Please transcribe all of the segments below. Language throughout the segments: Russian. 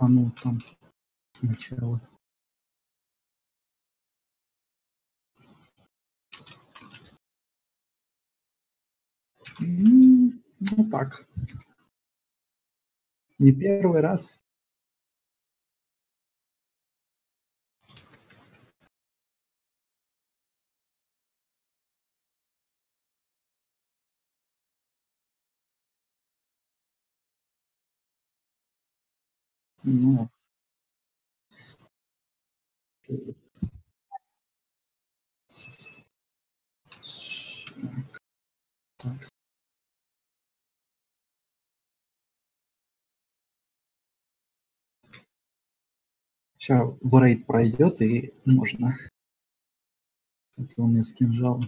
А ну там сначала. Ну так, не первый раз. Ну, щ так. Ща в рейд пройдет и можно. Это у меня с кинжалом.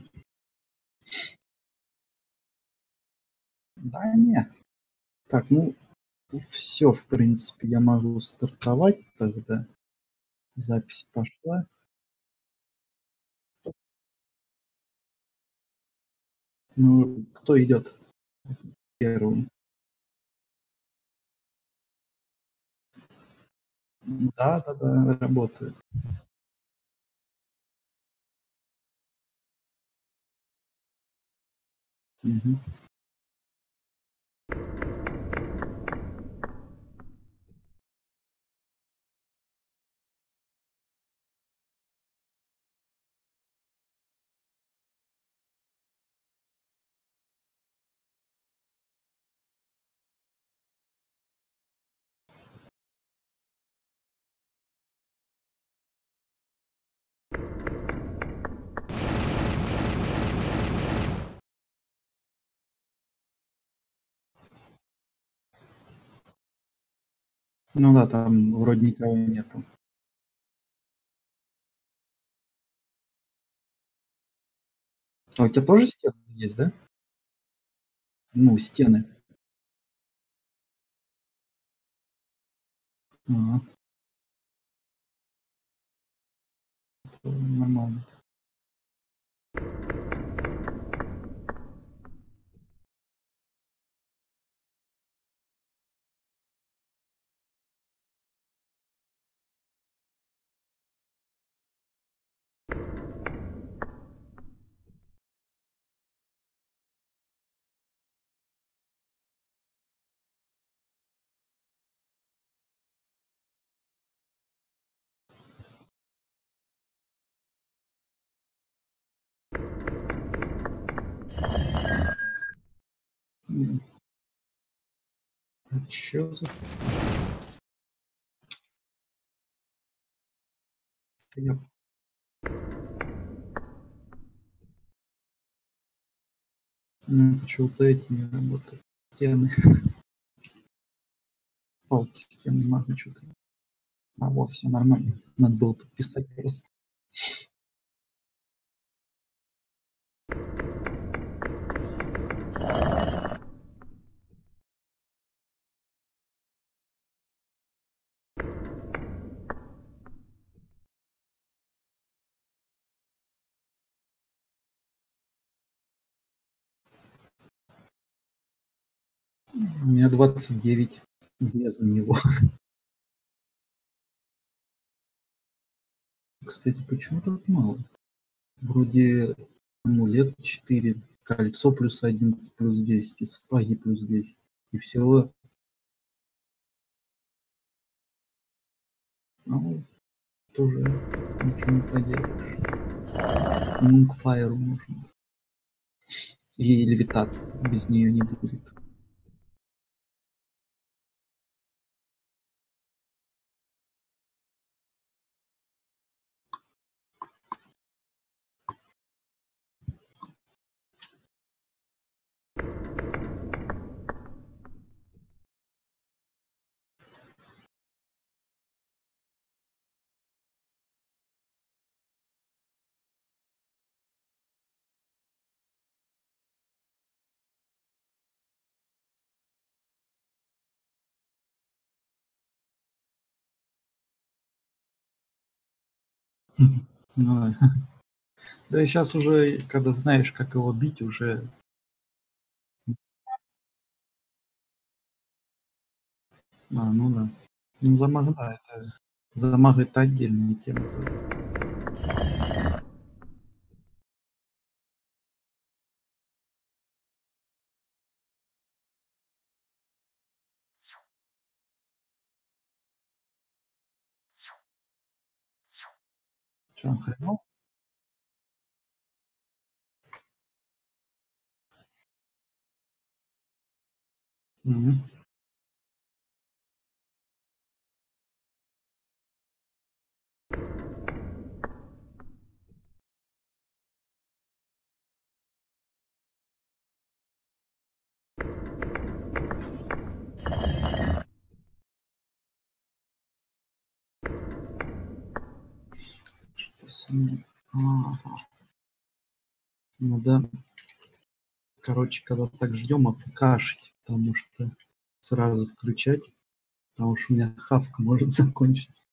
Да не. Так, ну все, в принципе, я могу стартовать тогда. Запись пошла. Ну, кто идет первым? Да-да-да, работает. Мгм. Ну да, там вроде никого нету. А у тебя тоже стены есть, да? Ну, стены. А, то нормально. М, а чё за я почему-то эти не работают. Стены. Палки стен не могу чё-то. А, во, всё нормально. Надо было подписать просто. У меня 29 без него. Кстати, почему так мало? Вроде амулет 4, кольцо плюс 11, плюс 10 и сапоги плюс 10. И всего, ну, тоже ничего не поделаешь. Мункфайру нужно. И левитация без нее не будет. Ну да. Да и щас уже, когда знаешь, как его бить, уже ну да. Ну, замах, да, это замах — это отдельная тема тоже. Чё, он хреново? Мгм. Что со мной? Ага. Ну да. Короче, когда так ждем афкашить, потому что сразу включать, потому что у меня хавка может закончиться.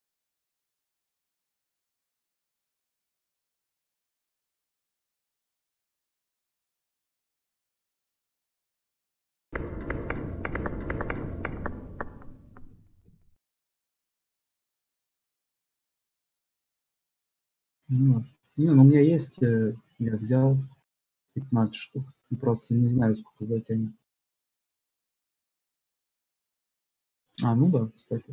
Ну, не, ну у меня есть, я взял 15 штук. Просто не знаю, сколько затянет. А, ну да, кстати.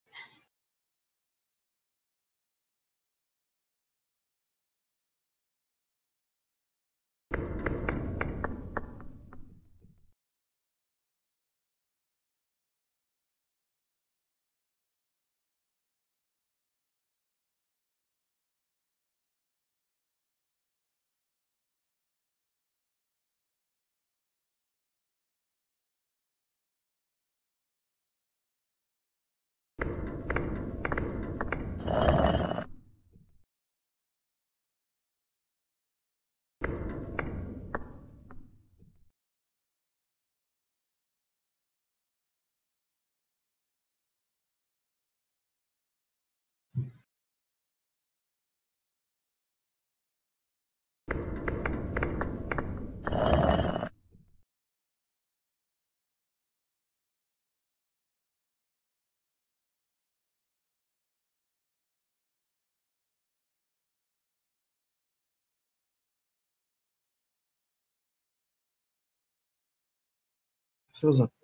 Все за.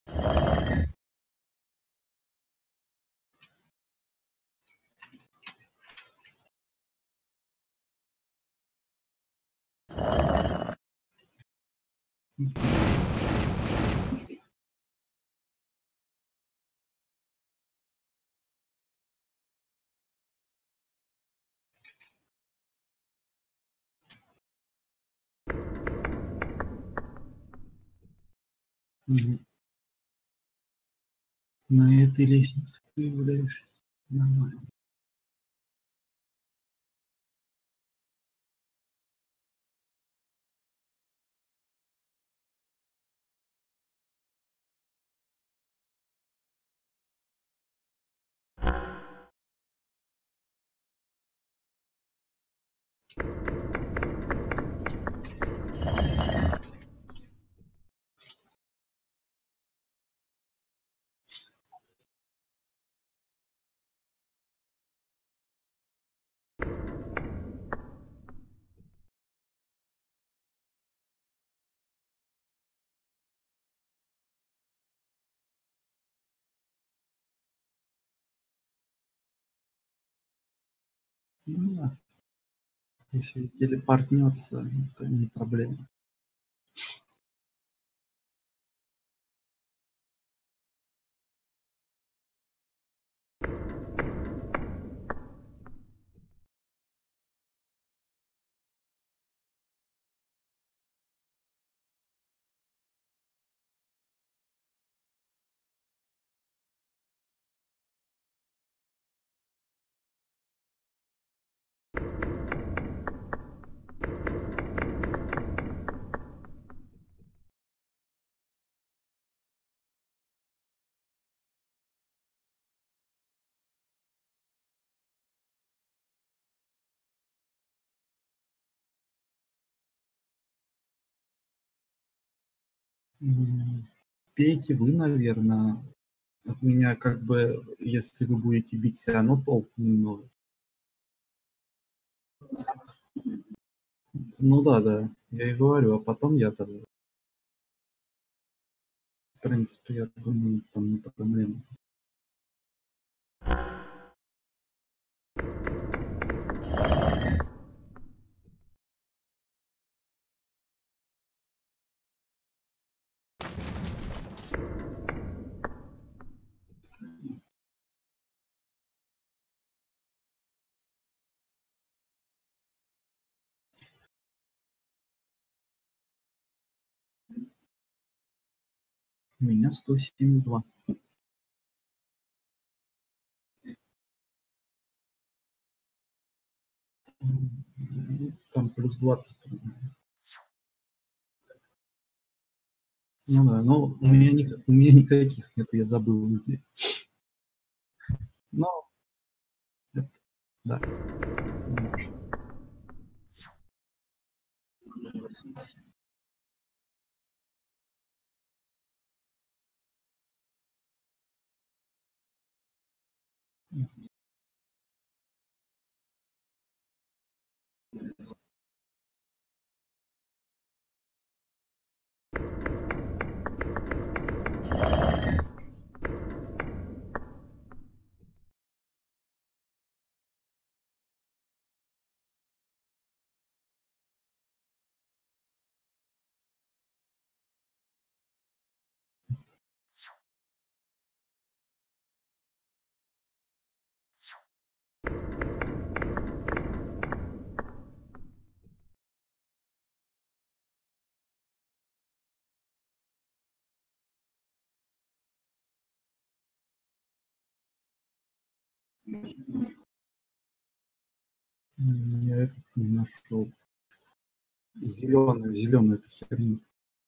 Мгм. На этой лестнице появляешься. Нормально. Ну да, если телепортнется, это не проблема. М, Пейте вы, наверное. от меня как бы, если вы будете бить, всё равно толку немного. Ну да, да, я и говорю, а потом я тогда. В принципе, я думаю, там не проблема. У меня 172. Там плюс 20 примерно. Ну да, но у меня никаких нет, я забыл где. Но это да, неважно. Я этот не нашел. Зеленую эту херню.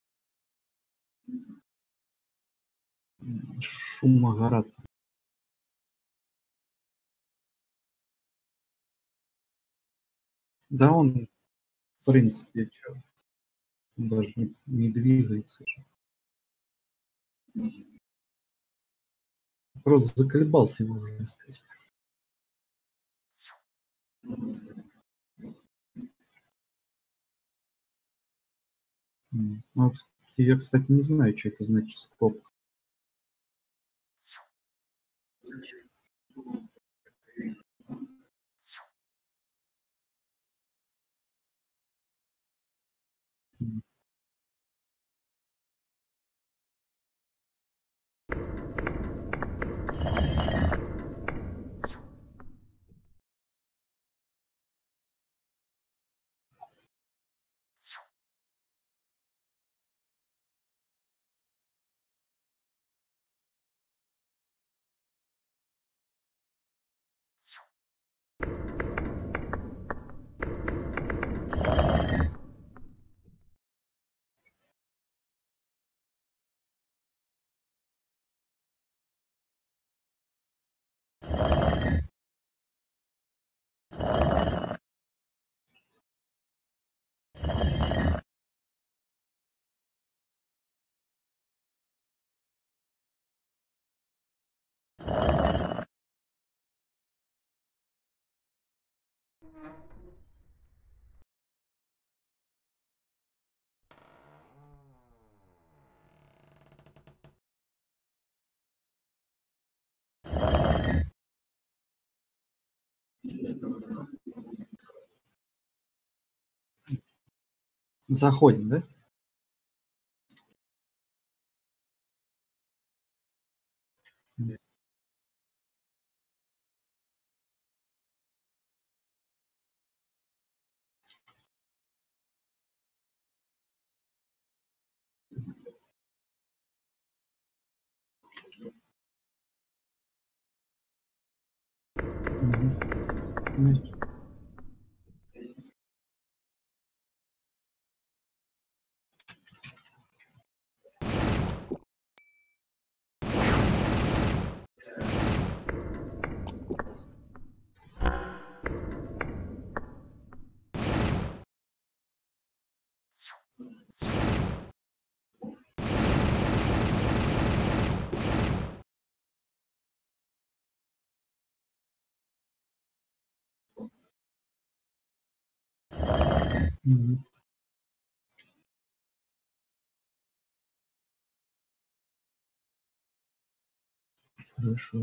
Шумогарат. Да он, в принципе, чё, он даже не двигается же. Просто заколебался его уже искать. Ну вот я, кстати, не знаю, чё это значит скобка. М. Заходим, да? М. Мгм. Знаете Мгм. Хорошо.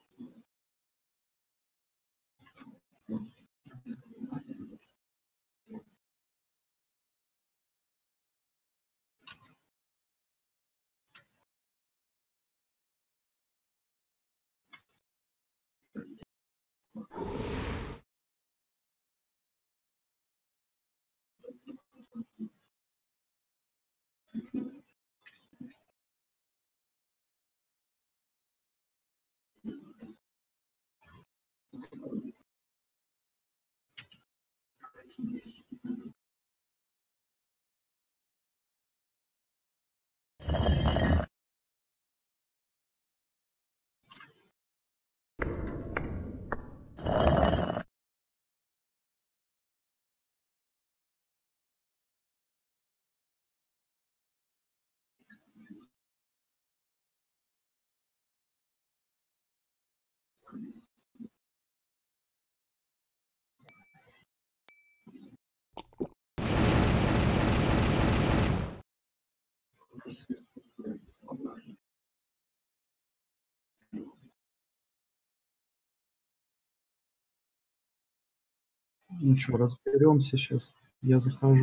Ну чё, разберёмся щас. Я захожу.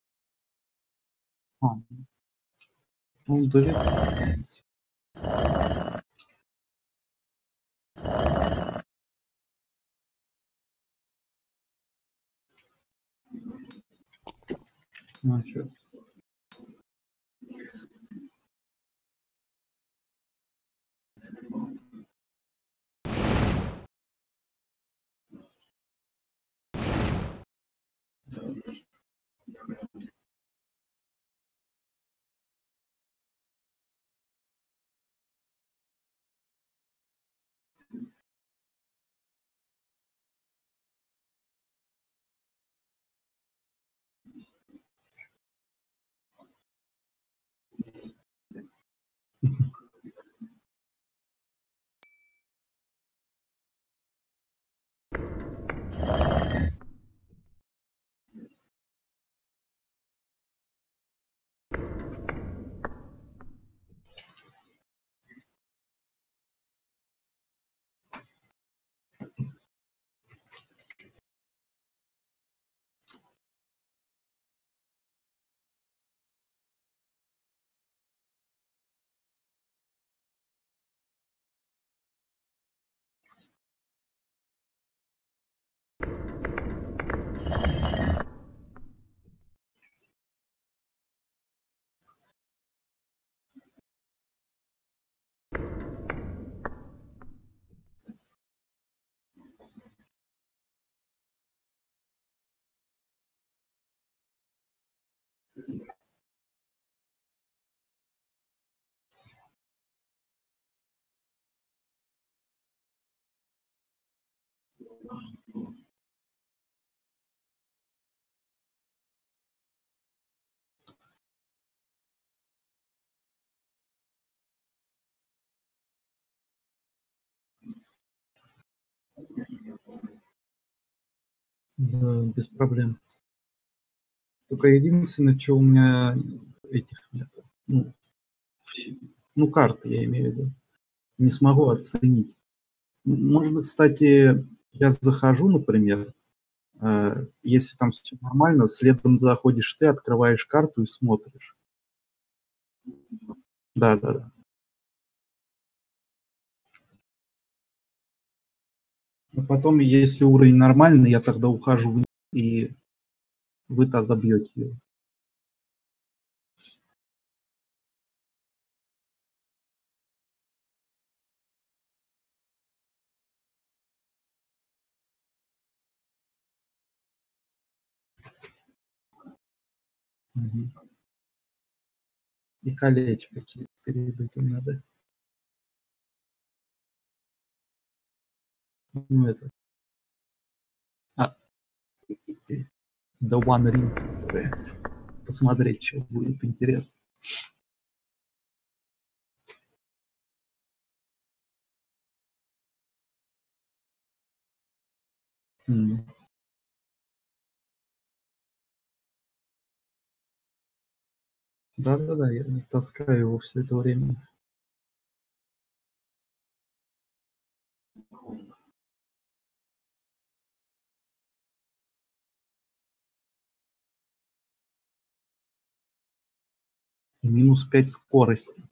А, ну доверяюсь. А чё? Да, без проблем. Только единственное, чё у меня этих нету, ну, вс ну, карты, я имею в виду. Не смогу оценить. Можно, кстати, я захожу, например, если там всё нормально, следом заходишь ты, открываешь карту и смотришь. Да-да-да. А потом, если уровень нормальный, я тогда ухожу вниз, и вы тогда бьёте его. Мгм. И колечко перед этим надо. Ну, это, а, и The One Ring, которая посмотреть, чё будет интересно. М. Да-да-да, я таскаю его все это время. -5 скорости.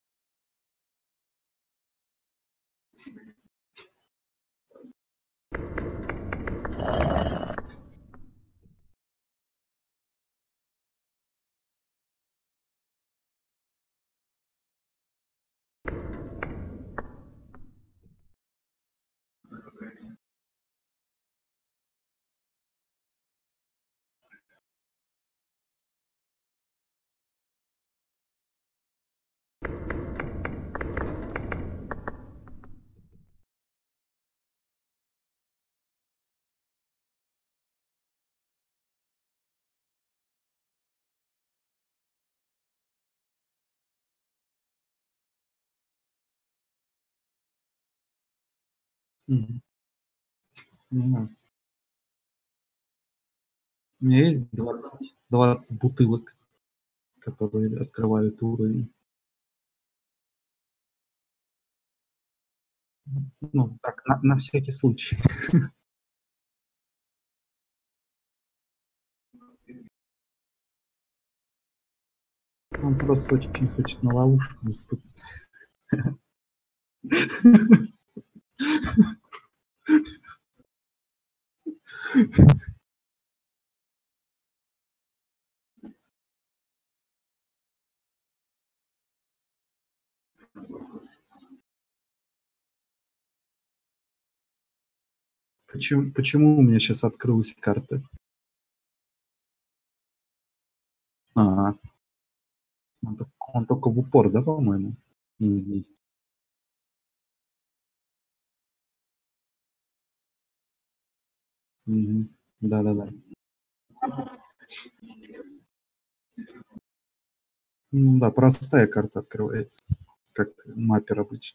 Мгм. Да. У меня есть 20 бутылок, которые открывают уровень. Ну, так, на всякий случай. Он просто очень хочет на ловушку наступить. Почему у меня сейчас открылась карта? А, он только в упор, да, по-моему? Есть. Мгм. Да-да-да. Ну да, простая карта открывается, как маппер обычно.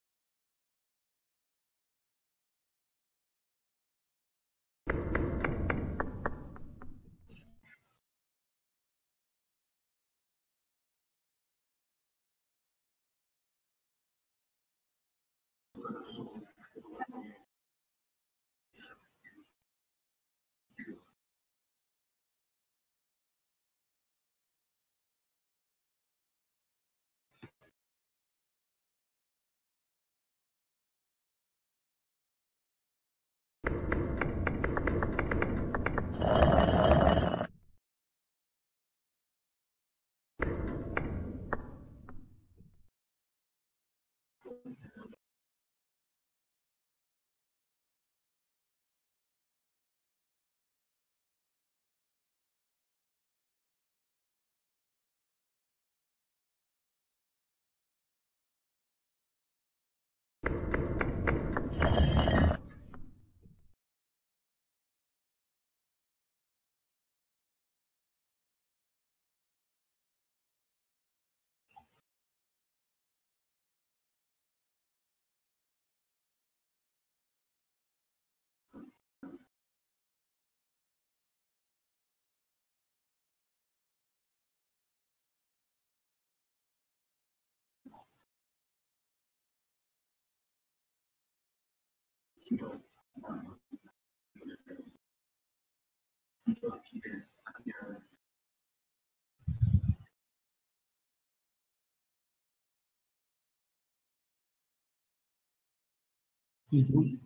Мгм.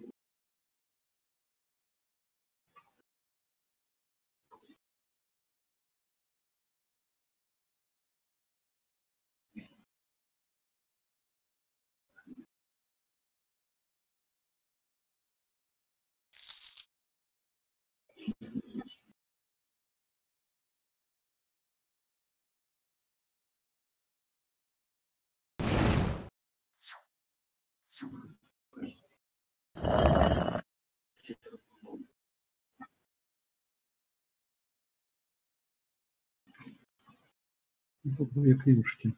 Тут 2 клюшки.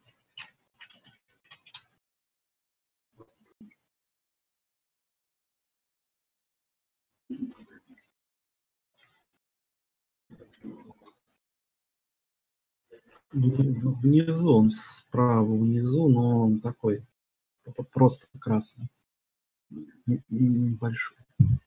Внизу, он справа внизу, но он такой просто красный, небольшой.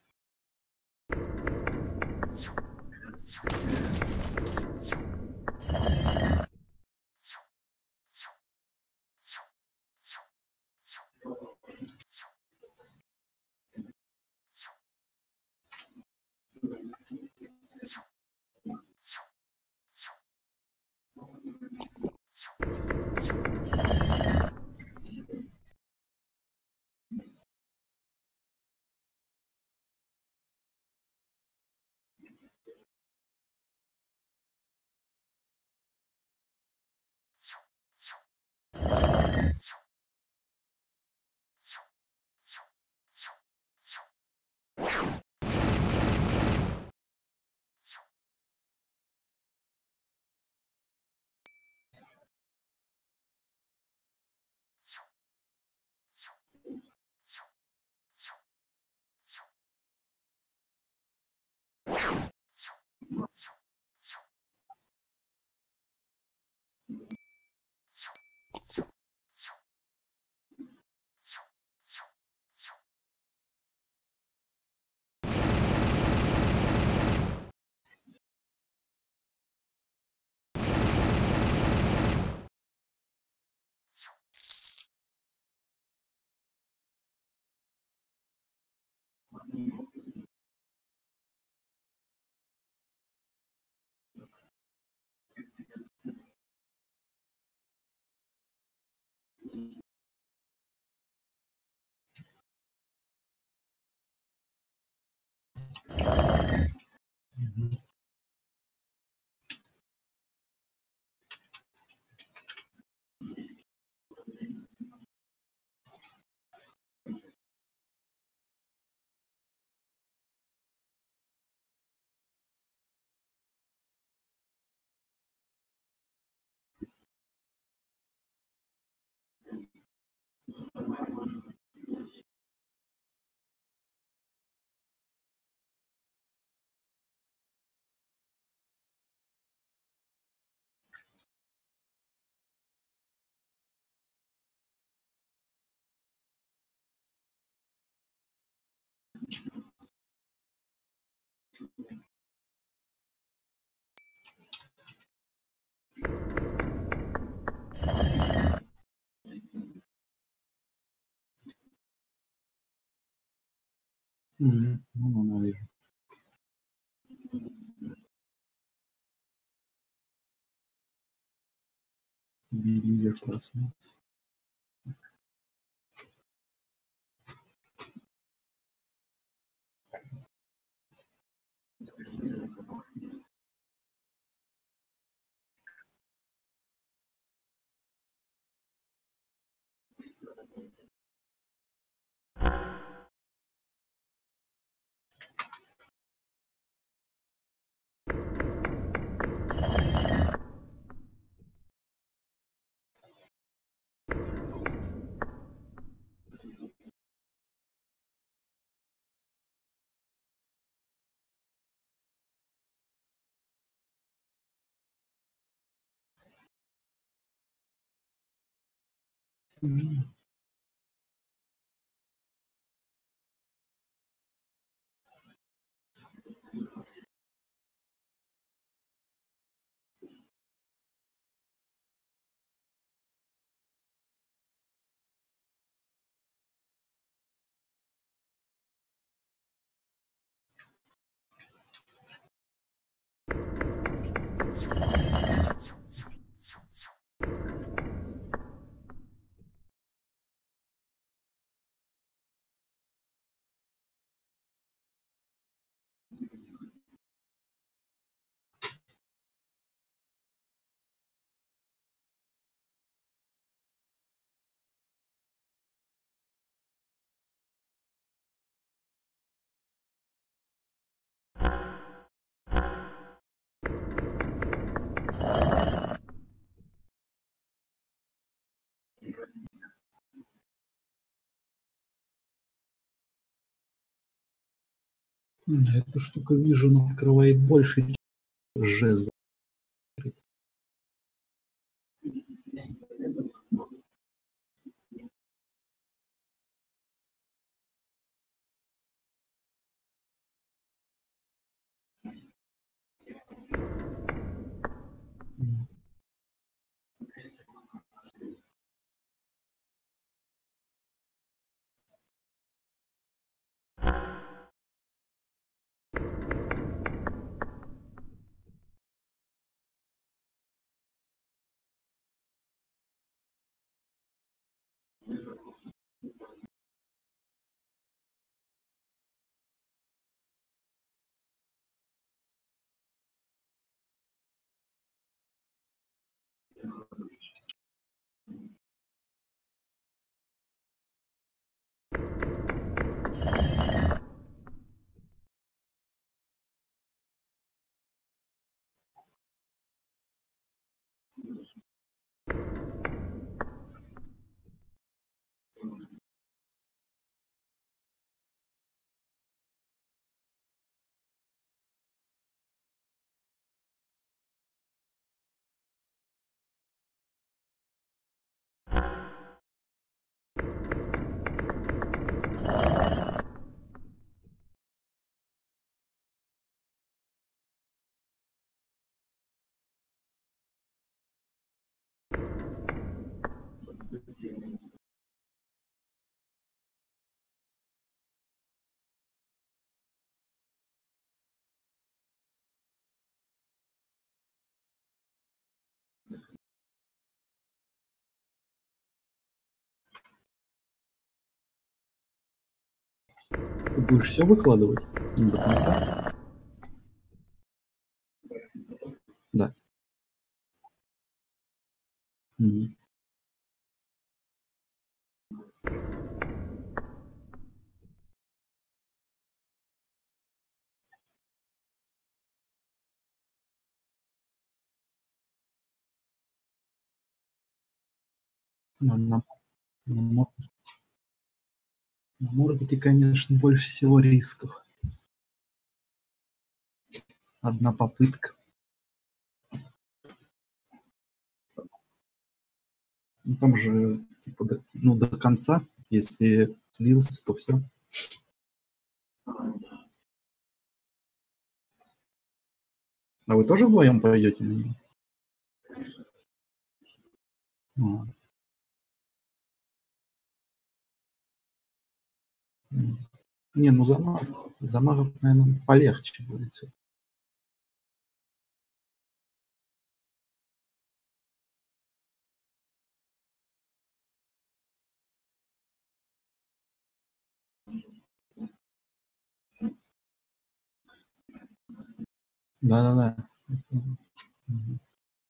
Ну, наверное, Ливер проснулся. М, Эта штука Vision открывает больше, чем жезл. Ты будешь все выкладывать? Ну, до конца? Да. Мгм. На на мо на Морготе, конечно, больше всего рисков. Одна попытка. Ну, там же, типа, до конца. Если слился, то все. А вы тоже вдвоем пойдете на него? А, м. Не, ну Замаров, наверно, полегче будет всё. Да-да-да. Мгм.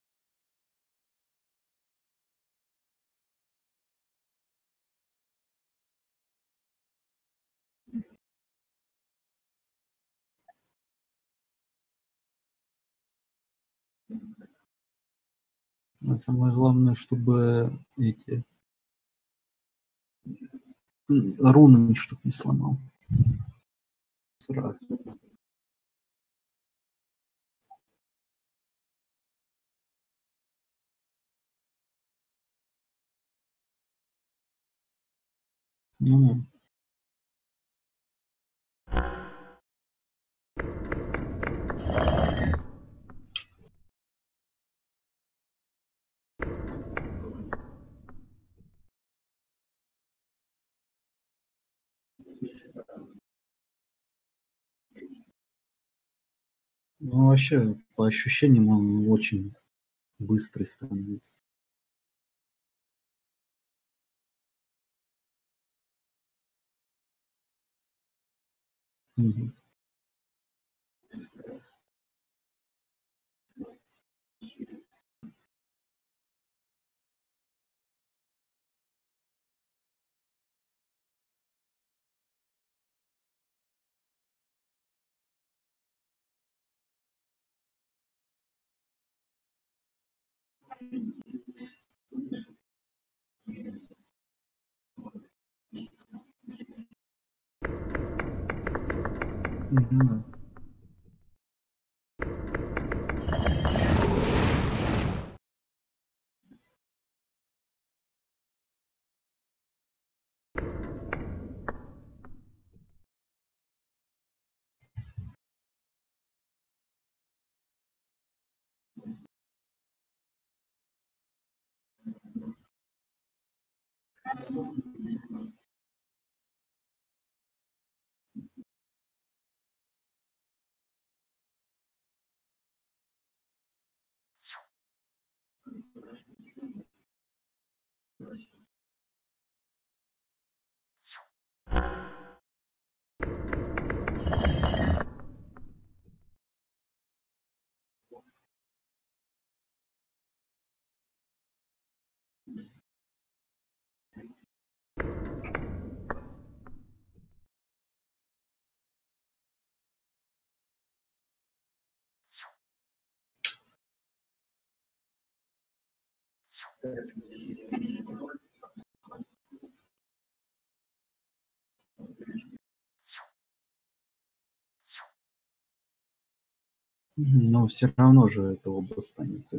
А самое главное, чтобы эти, руны чтоб не сломал сразу. Ну, ну, вообще, по ощущениям, он очень быстрый становится. Мгм. Мгм. Но все равно же это оба останется.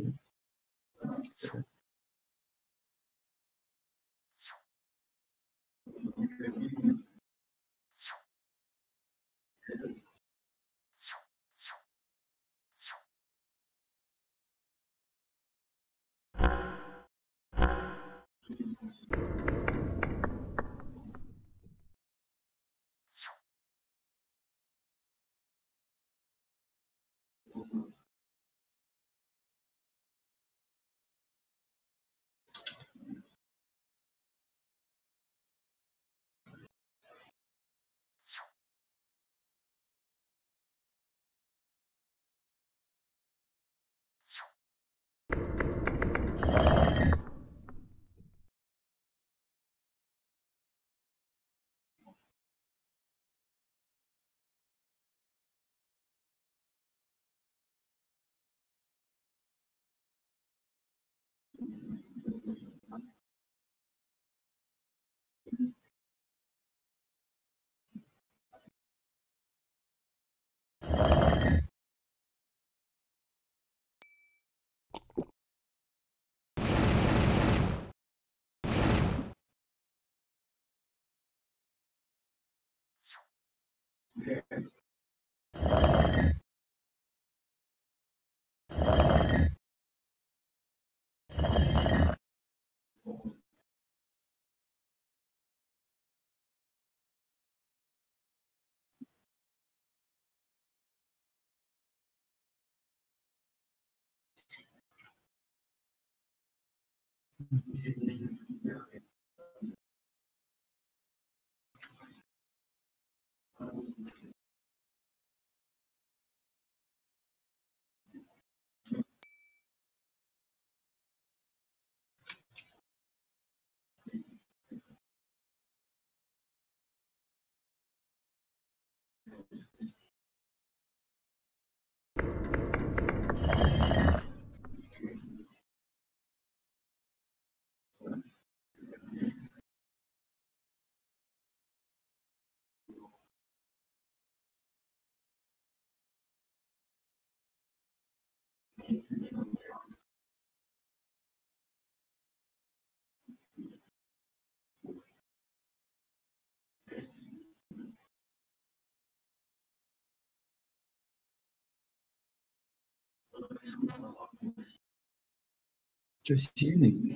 Что, сильный?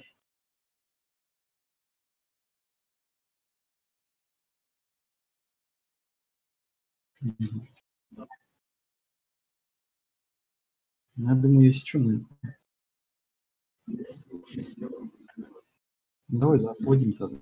Мгм. Я думаю, есть что мы. Давай заходим тогда.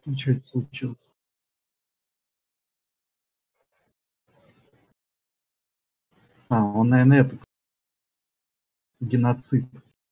И чё это случилось? Он, наверно, это, геноцид.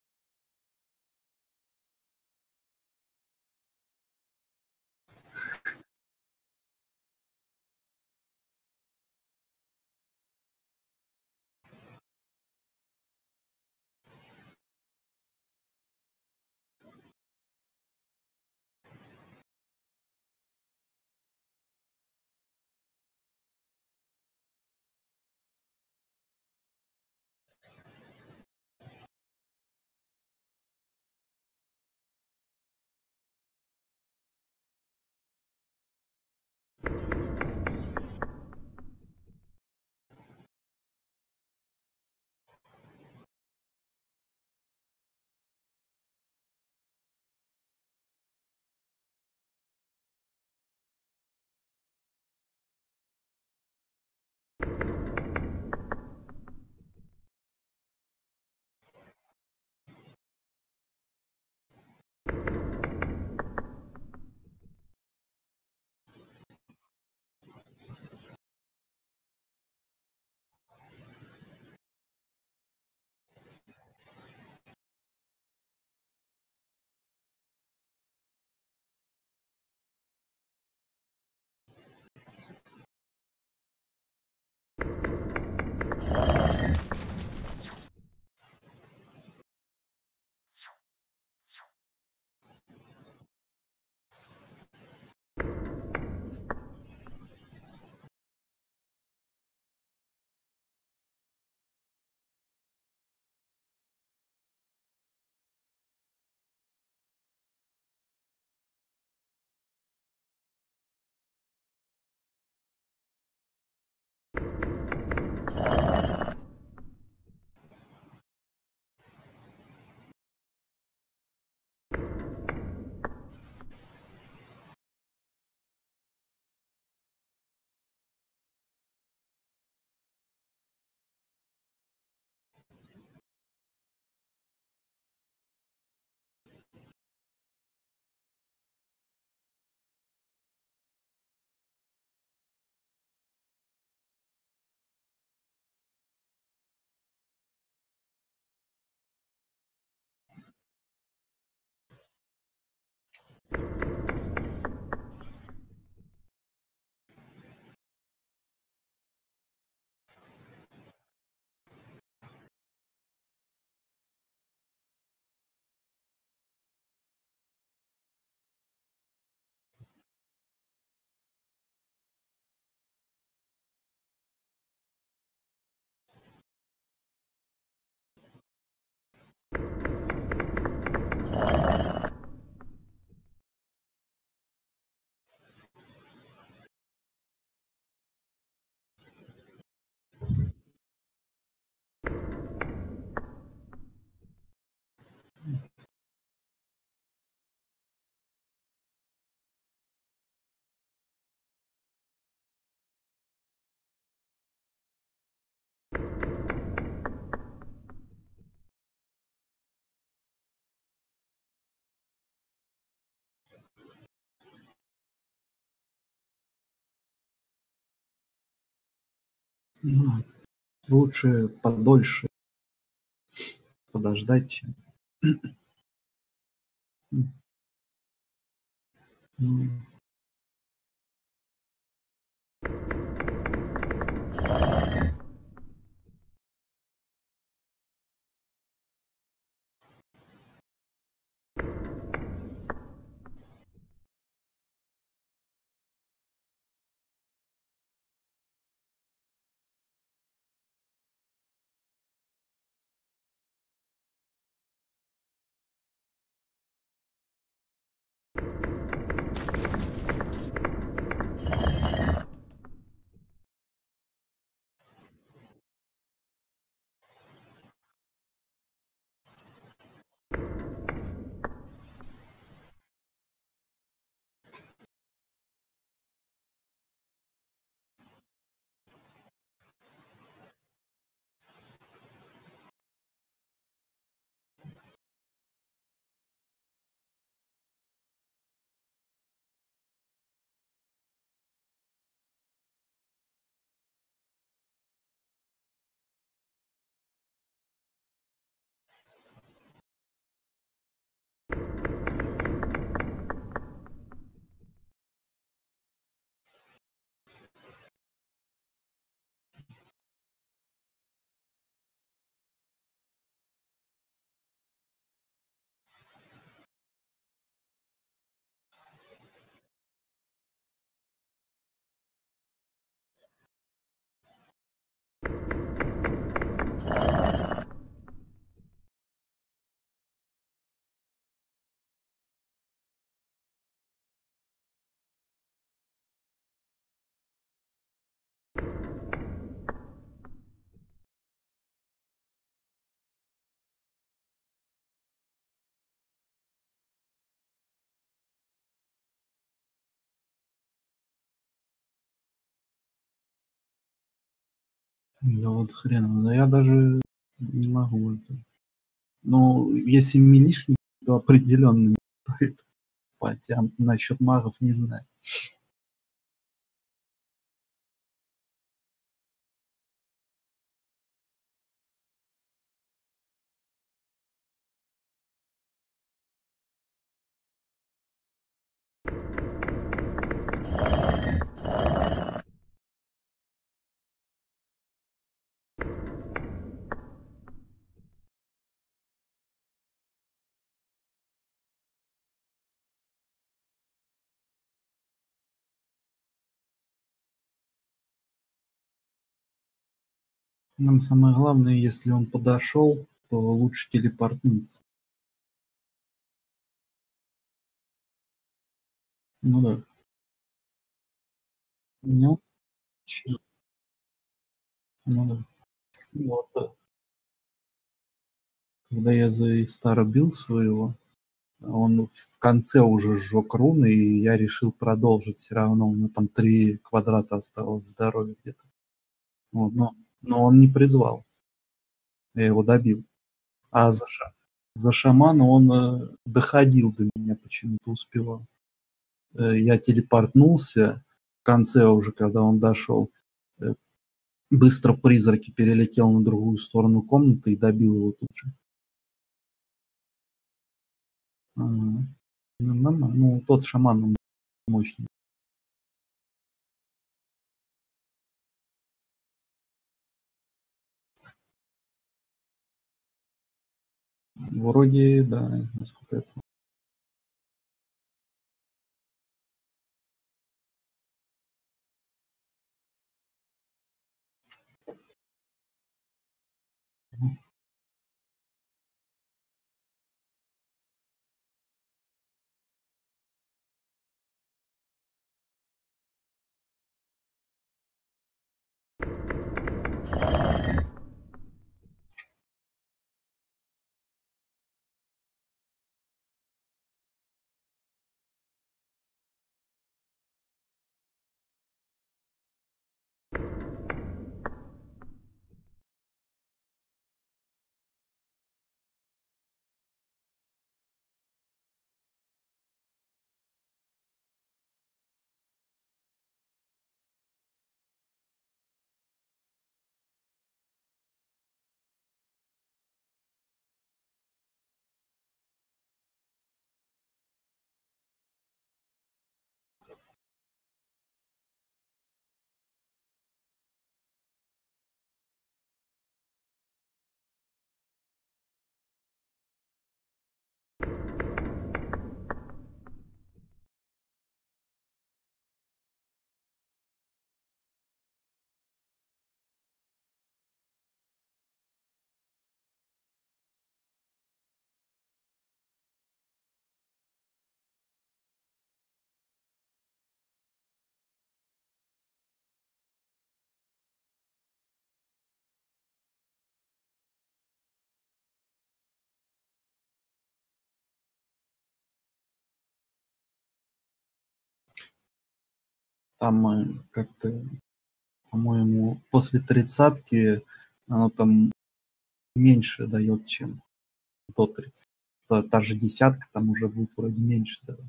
Ну да, лучше подольше подождать, чем ну, Да вот хрен, да я даже не могу это. Ну, если милишник, то определенно не стоит покупать, а насчет магов не знаю. Нам самое главное, если он подошел, то лучше телепортнуться. Ну да. Ну, чё, ну да. Вот, когда я за Истара бил своего, он в конце уже сжег руны, и я решил продолжить. Все равно у него там 3 квадрата осталось здоровья где-то. Вот, но он не призвал. Я его добил. А за шамана он доходил до меня, почему-то успевал. Я телепортнулся в конце уже, когда он дошел. э, Быстро в призраке перелетел на другую сторону комнаты и добил его тут же. Ага. Ну, нормально. Ну, тот шаман он мощный. Вроде, да, насколько это. Там как-то, по-моему, после тридцатки оно там меньше дает, чем до 30. Та же десятка там уже будет вроде меньше давать.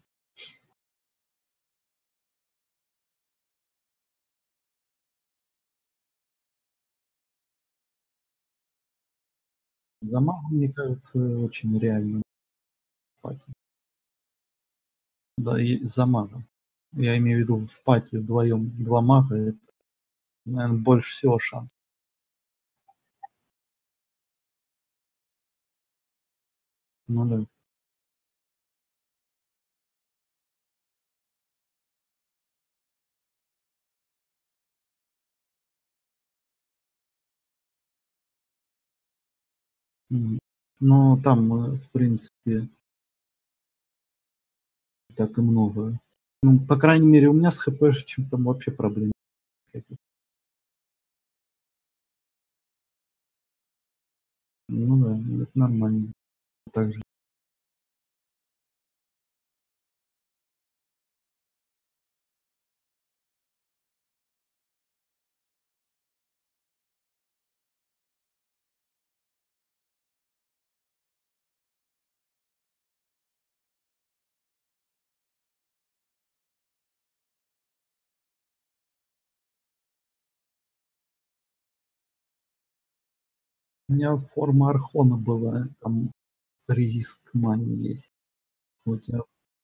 За магу, мне кажется, очень реально пати. Да, и за мага. Я имею в виду в пати вдвоем 2 мага, это, наверно, больше всего шанс. Ну да. Мгм. Но там, в принципе, так и много. Ну, по крайней мере, у меня с хпшечем там вообще проблем никаких. Ну да, это нормально. Так же. У меня форма Архона была, там резист к мане есть. У тебя,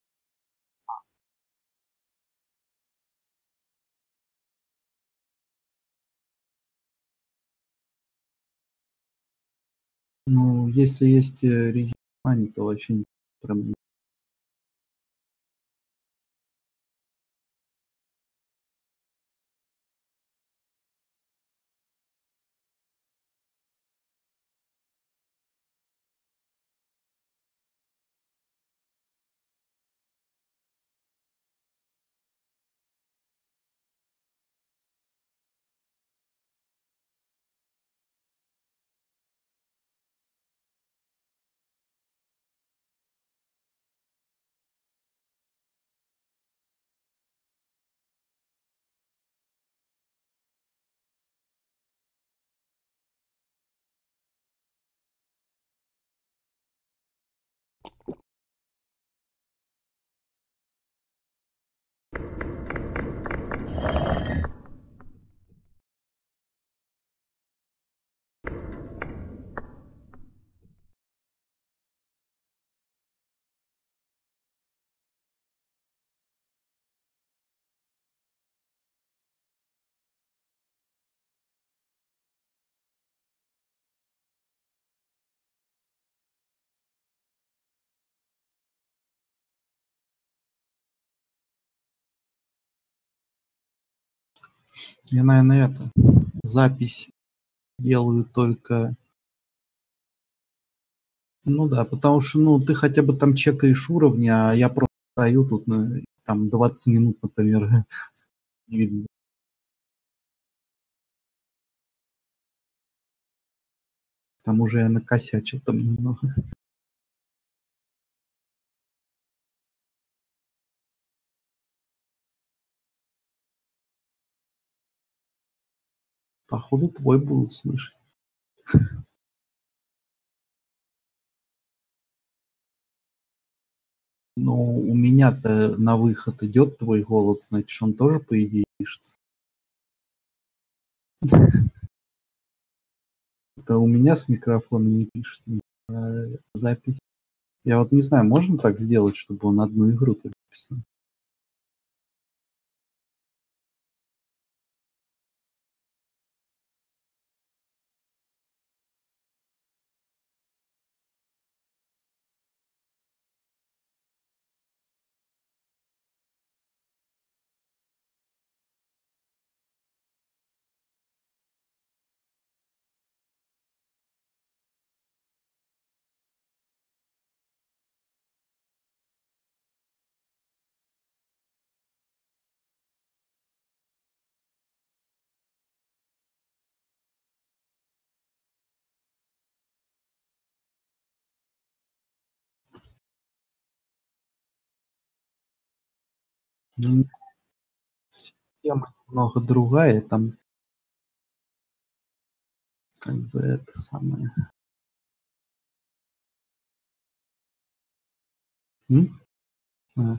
ну, если есть резист к мане, то вообще не проблем. Я, наверное, запись делаю только, ну да, потому что, ну, ты хотя бы там чекаешь уровни, а я просто стою тут, там 20 минут, например, не видно. К тому же я накосячил там немного. Походу, твой будут слышать. Но у меня-то на выход идет твой голос, значит, он тоже, по идее, пишется. Это у меня с микрофона не пишет, запись. Я вот не знаю, можно так сделать, чтобы он одну игру только писал? Ну, тема немного другая, там как бы это самое. М? А,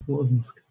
Сложно сказать.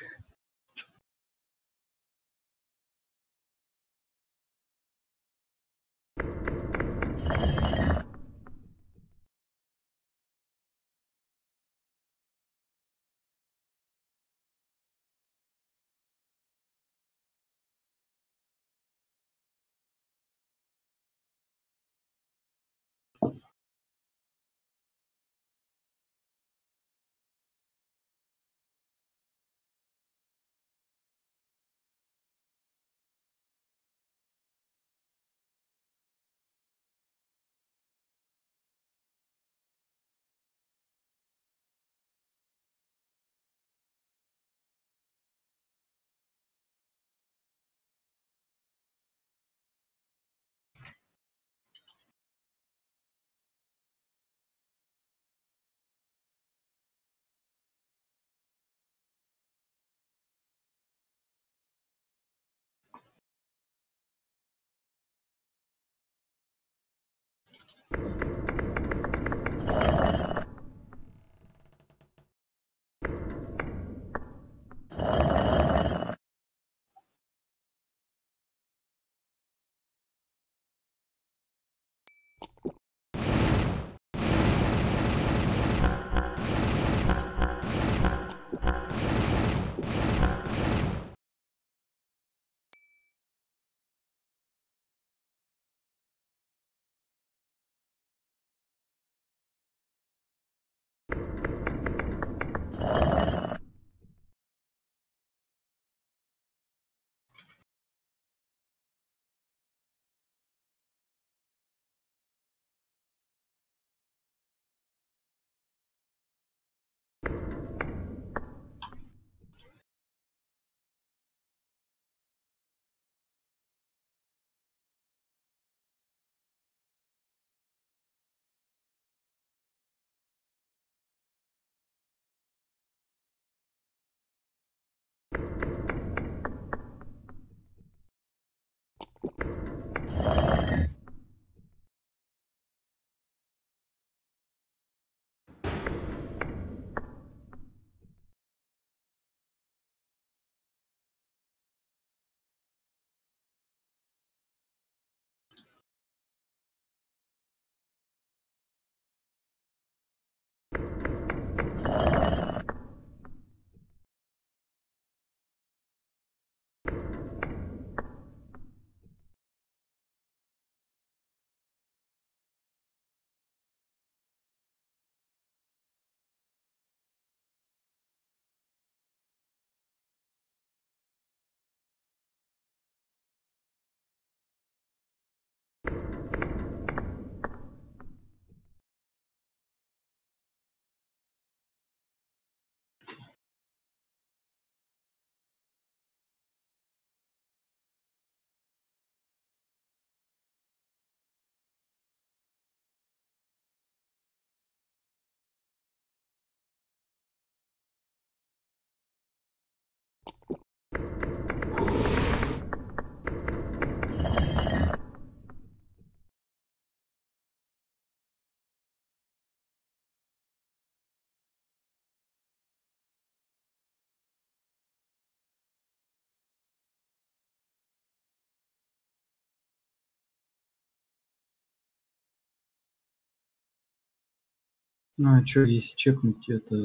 Ну, а чё, если чекнуть, это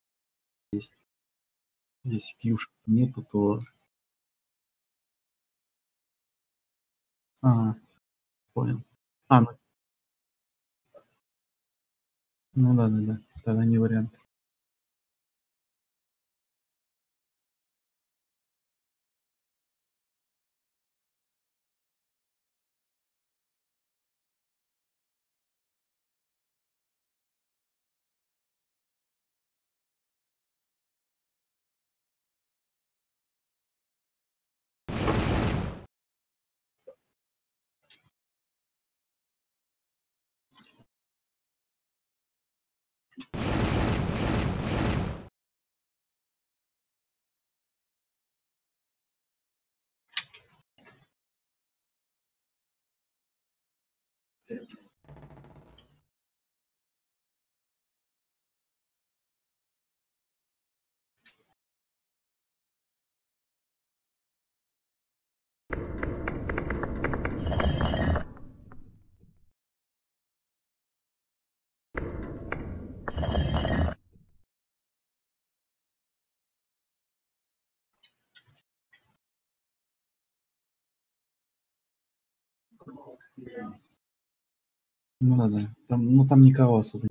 есть. Если кьюшки нету, то... А, понял. А, ну да-да-да, тогда не вариант. Ну да-да. Там, ну, там никого особо.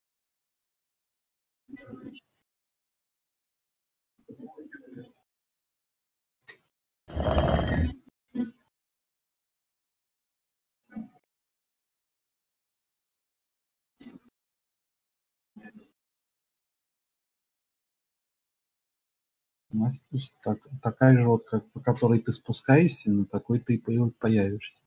На спуск такая же вот, как по которой ты спускаешься, на такой ты и появишься.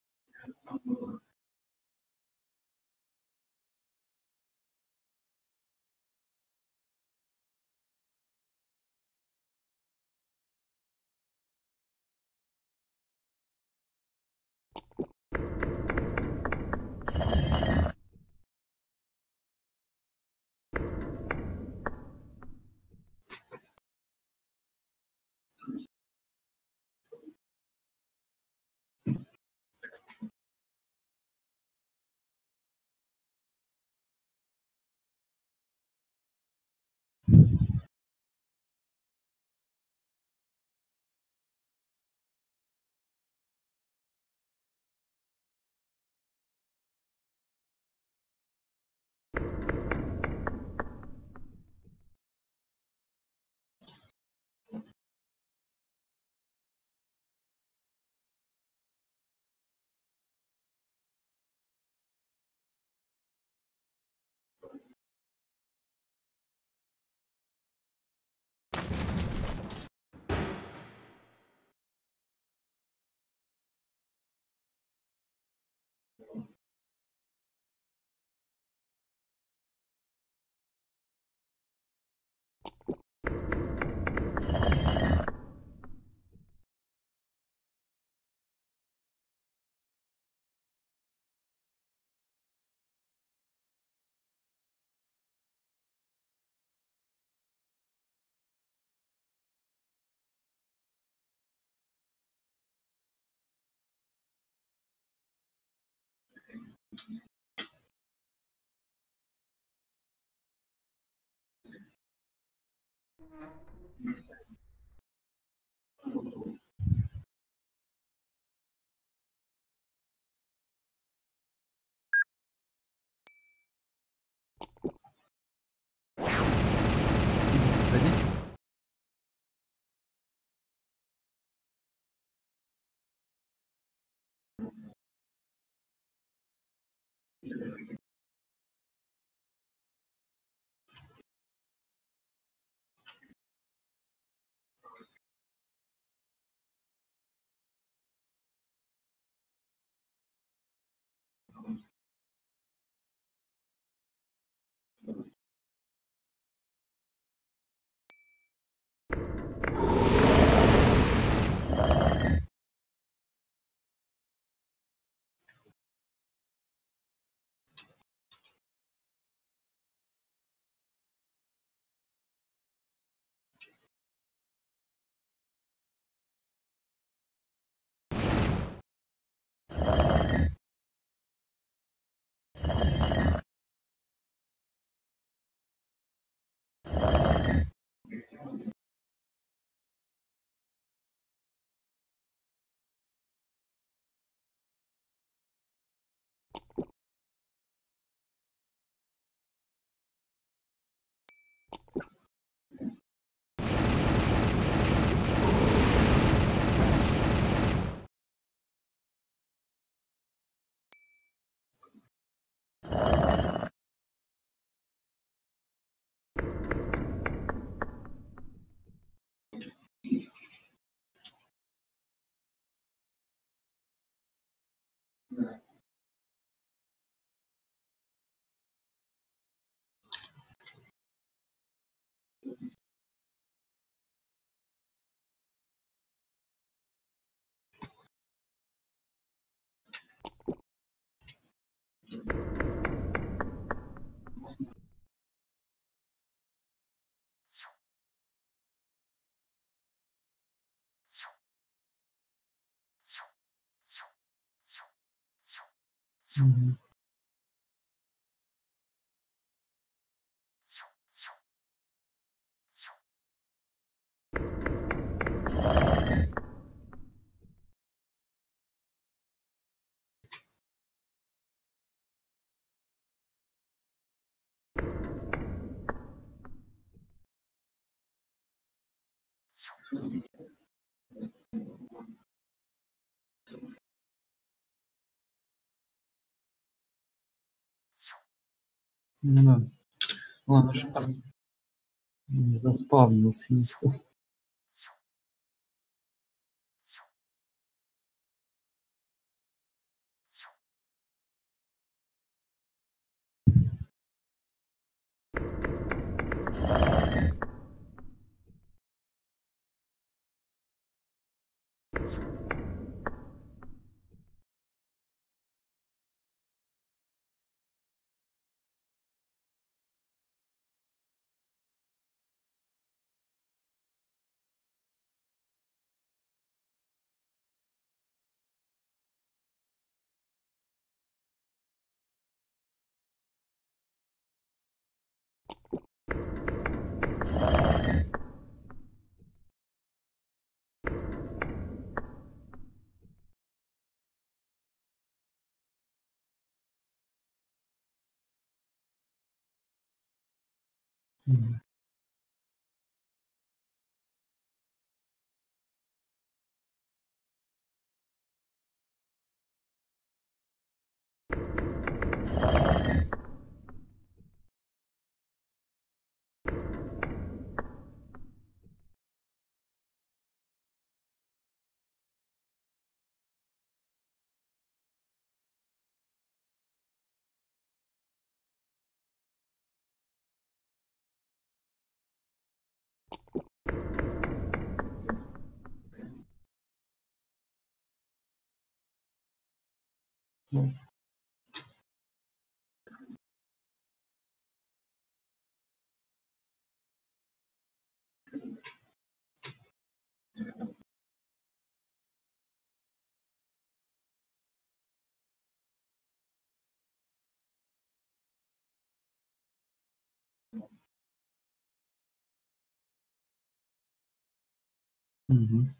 Заходи. Мгм. Ну да. Ладно, что там не заспавнился никто. Мгм. Ну, мгм.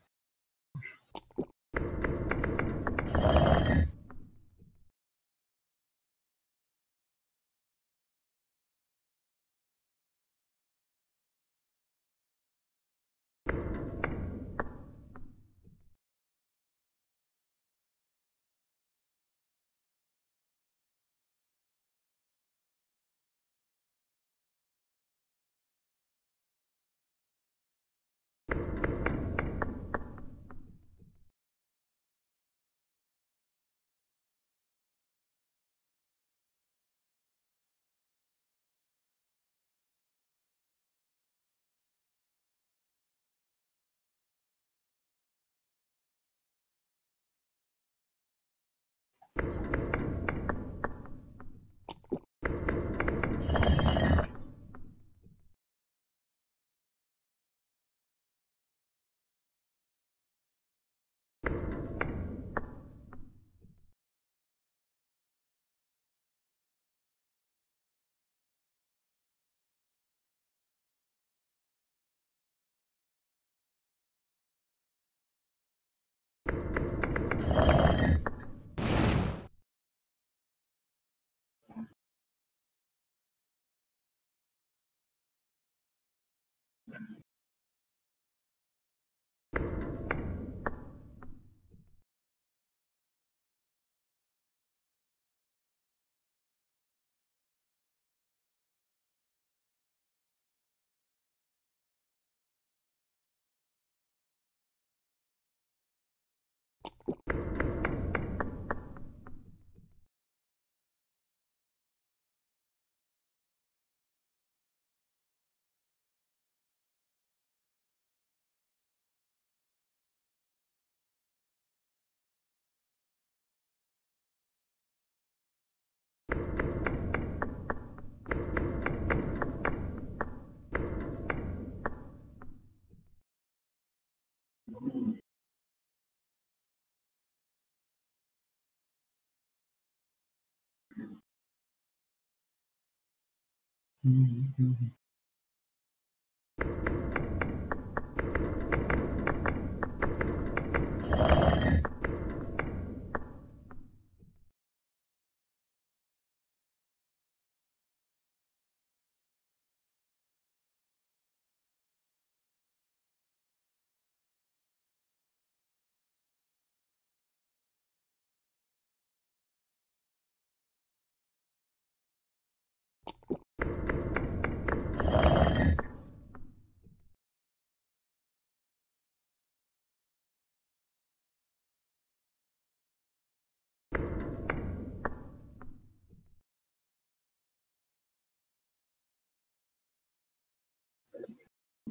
Мгм. Мгм.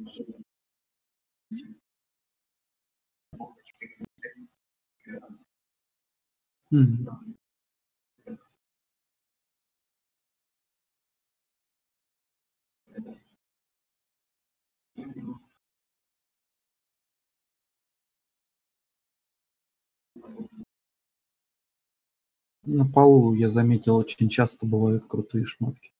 Мгм. На полу, я заметил, очень часто бывают крутые шмотки.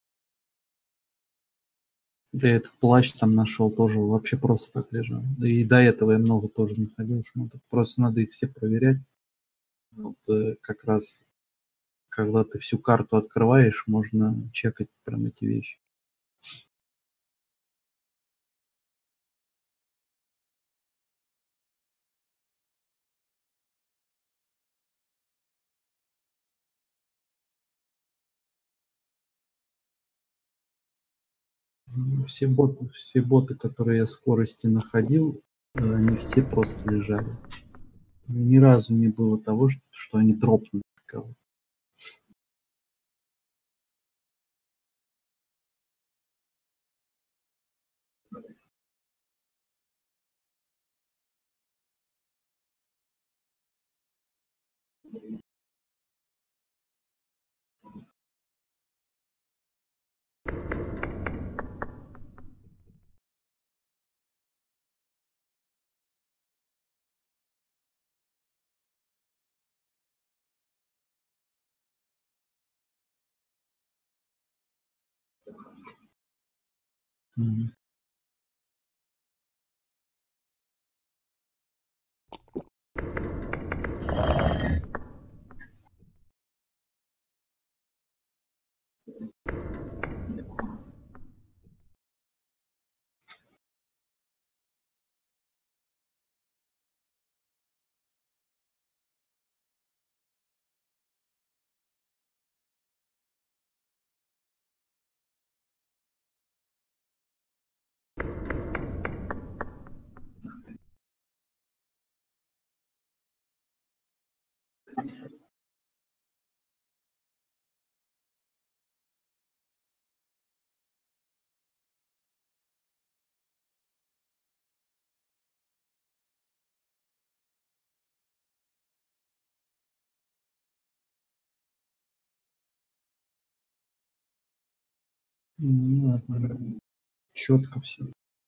Да и этот плащ там нашел тоже вообще просто так лежал. Да и до этого я много тоже находил шмоток. Просто надо их все проверять. Вот, как раз, когда ты всю карту открываешь, можно чекать прям эти вещи. Все боты, которые я скорости находил, они все просто лежали. Ни разу не было того, что они дропнули с кого-то. Мгм. Ладно. Четко все.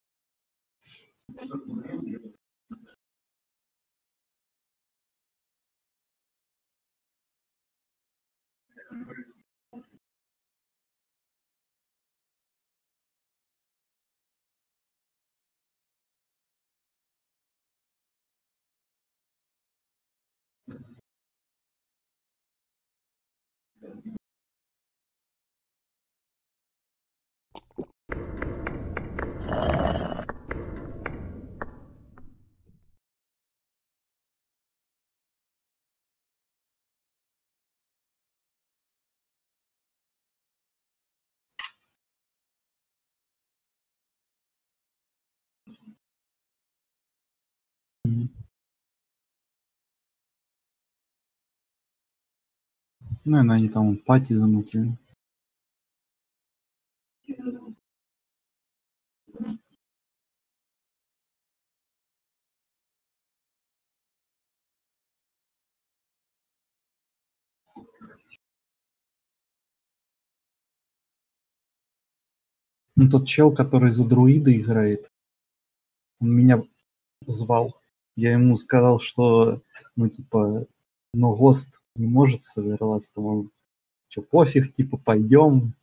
Наверно, они там пати замутили. Ну, тот чел, который за друида играет, он меня звал. Я ему сказал, что, ну, типа, но гост не может с Эверластом. Он: "Чё, пофиг, типа, пойдем".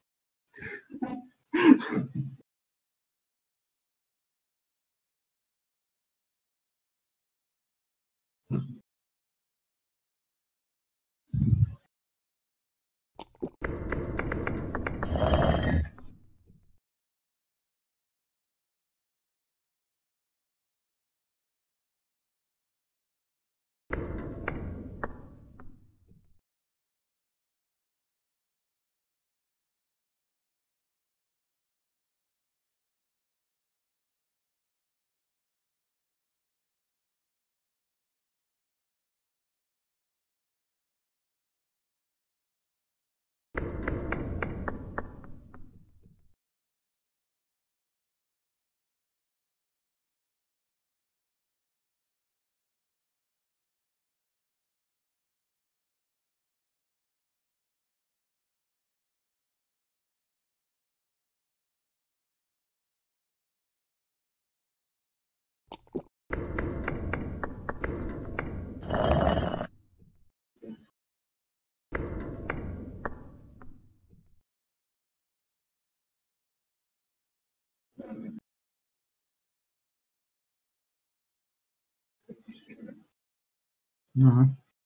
Ага.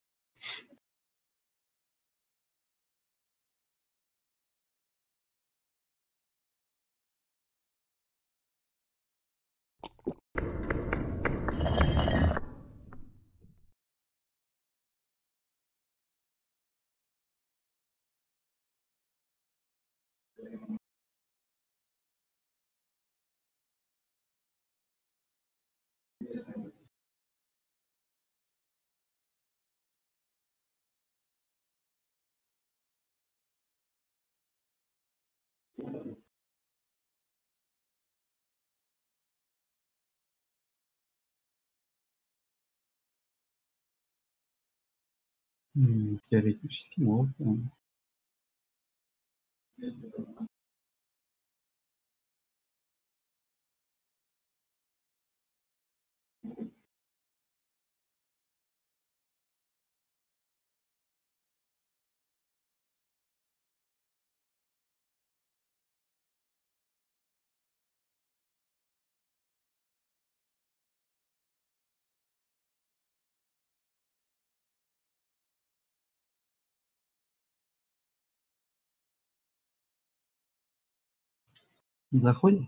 Теоретически могут, да. Заходит?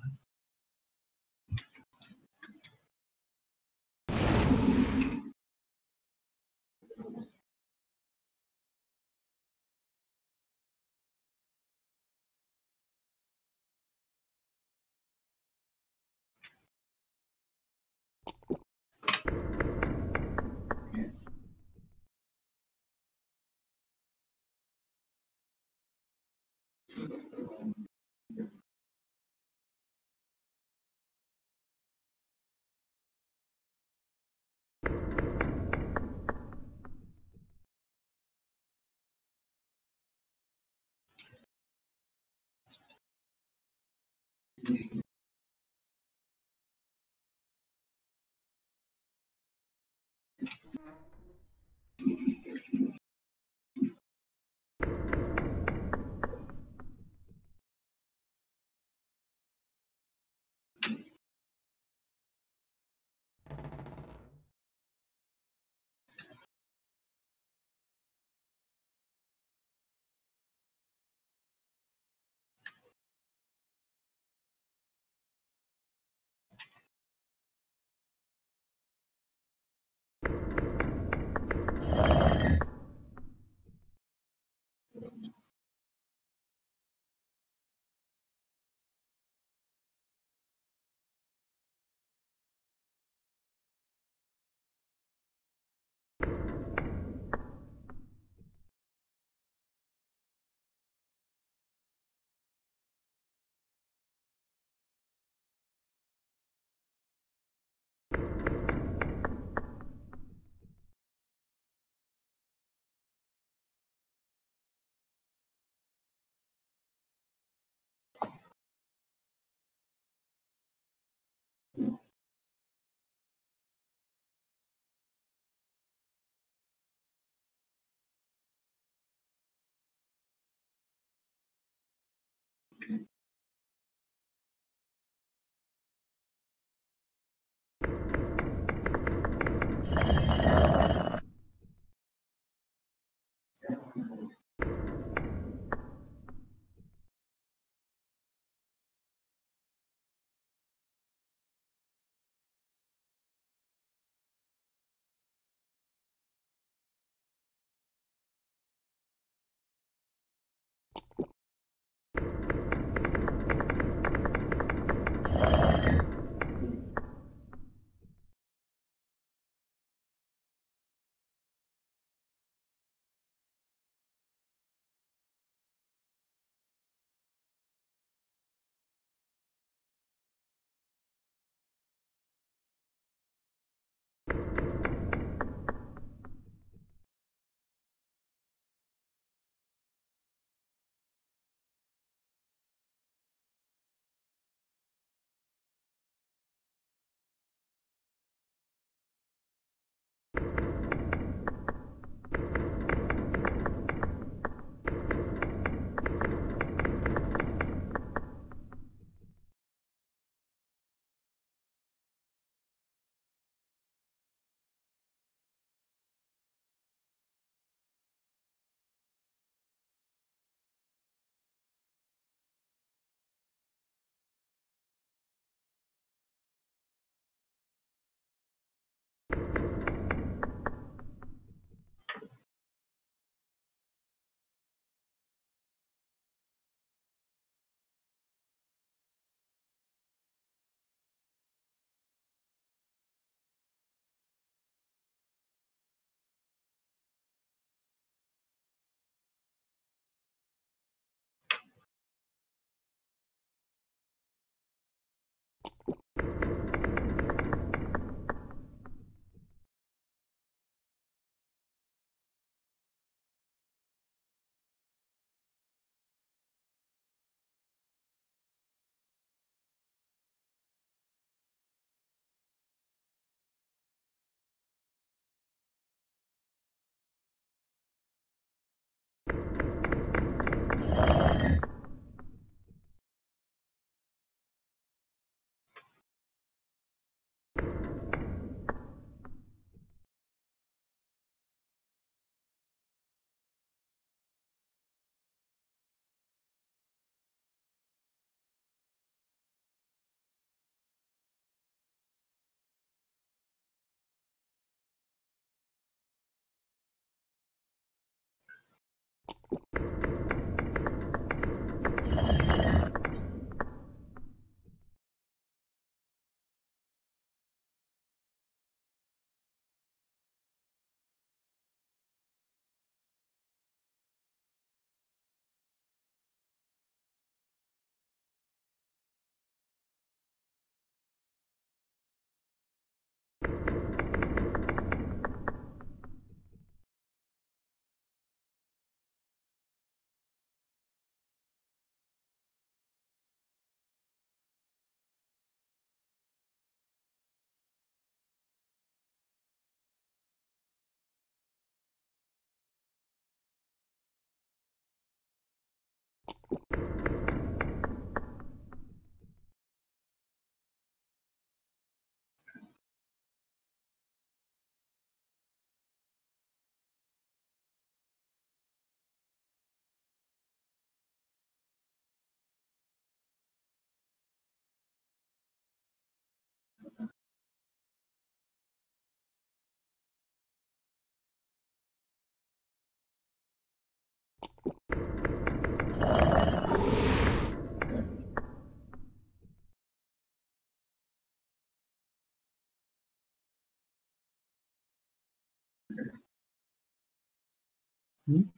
М?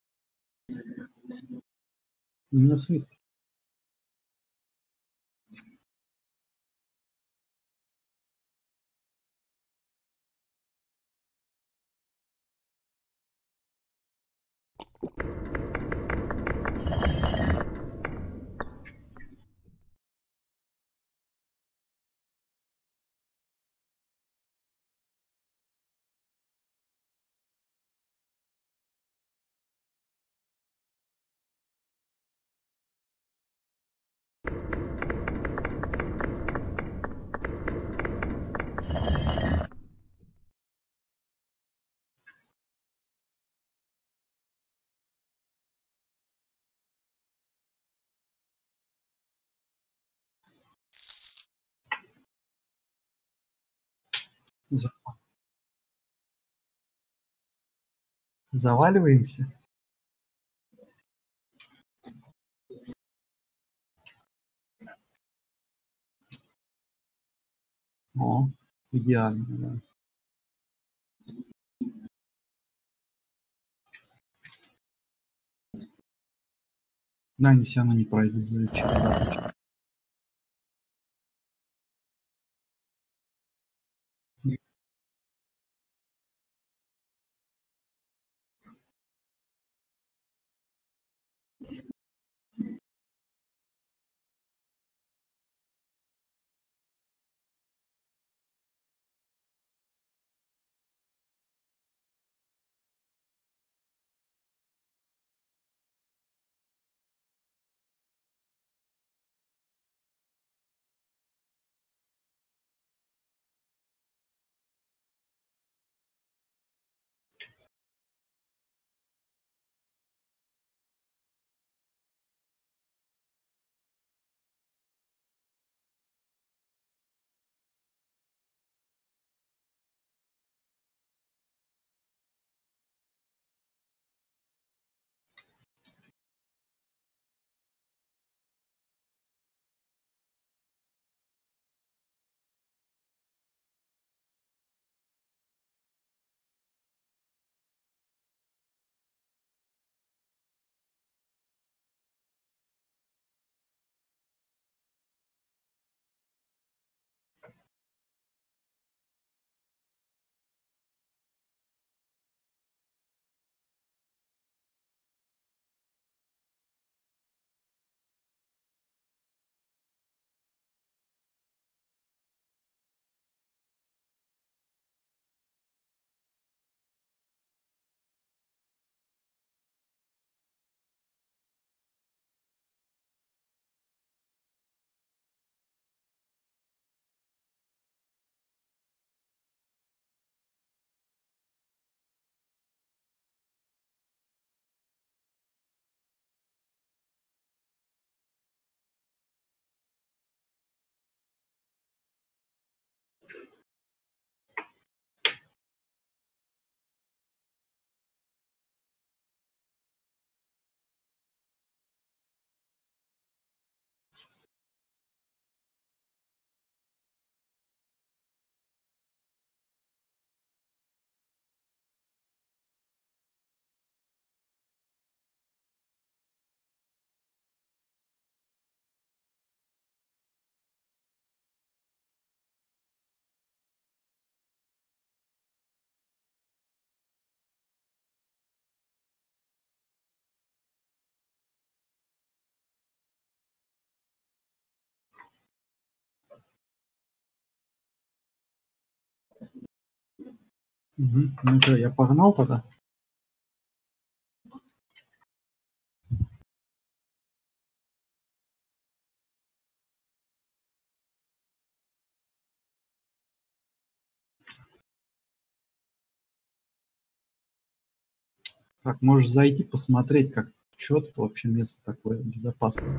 Именно свитки. За- Заваливаемся? О, идеально, да. Да, они все равно не пройдут за чередовочку. Мгм. Ну что, я погнал тогда? Так, можешь зайти посмотреть, как четко вообще место такое безопасное.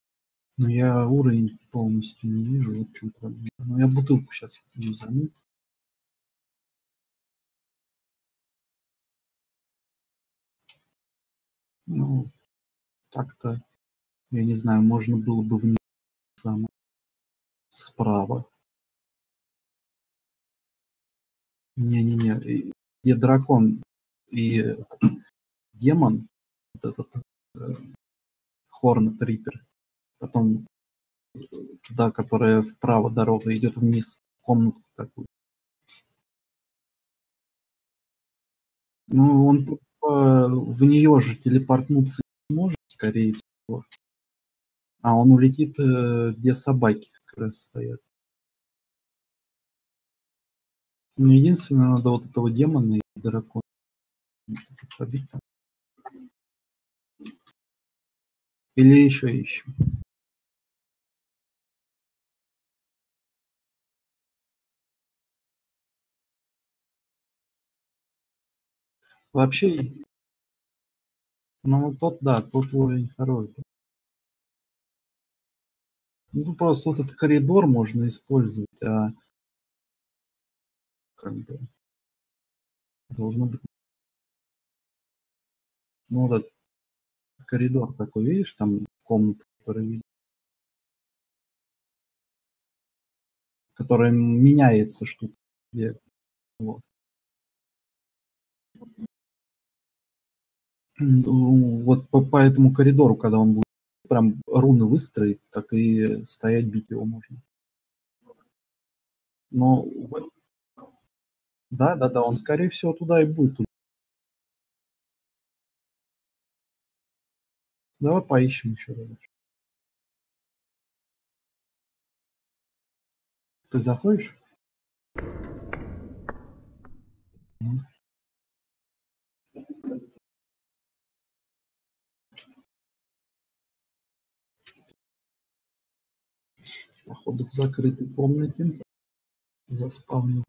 Но я уровень полностью не вижу, вот в чем проблема. Но я бутылку сейчас юзану. Ну, так-то, я не знаю, можно было бы вниз самое, справа. Не-не-не, где дракон и этот демон, вот этот, э, Хорнет Риппер, потом туда, которая вправо дорога идет вниз, в комнату такую. Ну, он в нее же телепортнуться не может, скорее всего. А он улетит, где собаки как раз стоят. Ну, единственное, надо вот этого демона и дракона побить там. Или еще ищем. Вообще, ну тот, да, тот уровень хороший. Ну, просто вот этот коридор можно использовать, а как бы должно быть, ну, вот этот коридор такой, видишь, там комната, которая меняется штука. Где, вот. Ну, вот по этому коридору, когда он будет прям руны выстроить, так и стоять, бить его можно. Но да-да-да, он, скорее всего, туда и будет. Давай поищем еще раз. Ты заходишь? Мгм. Походу в закрытой комнате заспавнил.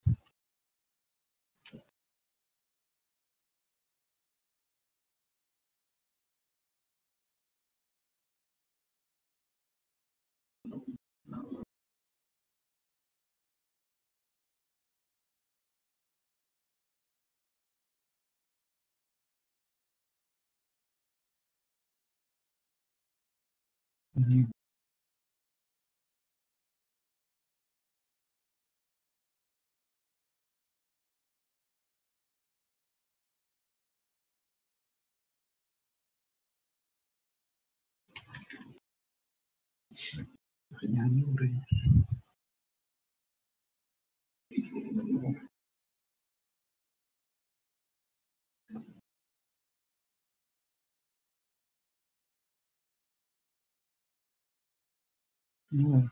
Мгм. Фигня, не уровень. Ну,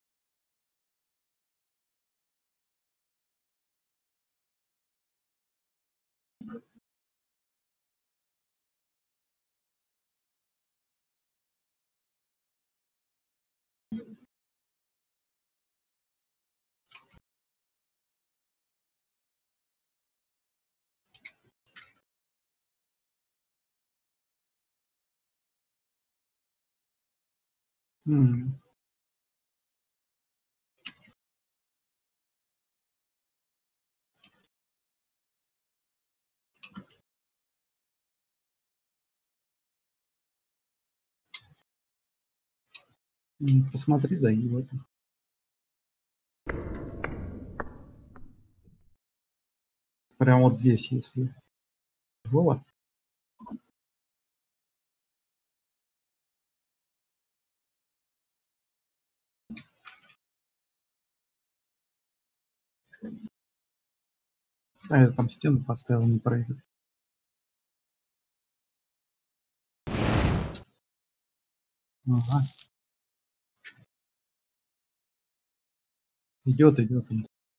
м, посмотри, зайди в эту. Прям вот здесь, если. Вова? А я там стену поставил, не пройдет. Ага, идет, идет.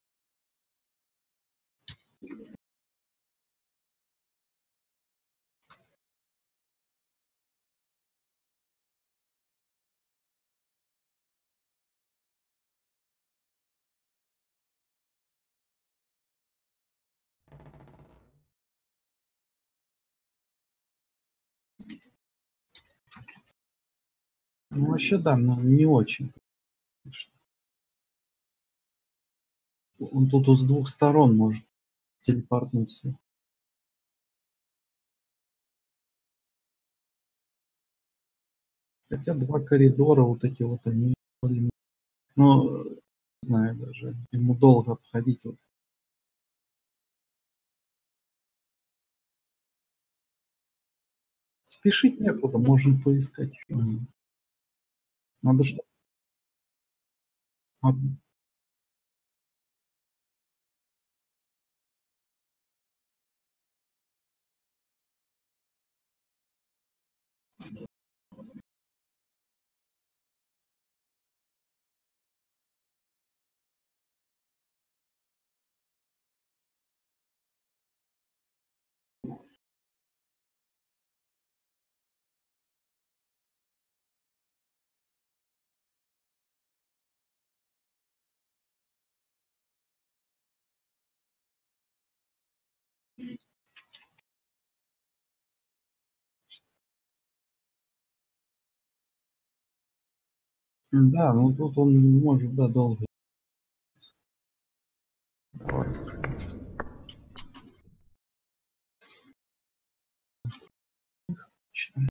Ну, вообще, да, но не очень. Он тут с двух сторон может телепортнуться. Хотя два коридора вот эти вот, они более, ну, не знаю даже, ему долго обходить. Вот. Спешить некуда, можно поискать. Надо что Да, ну тут он не может, да, долго. Давай заходи. Отлично.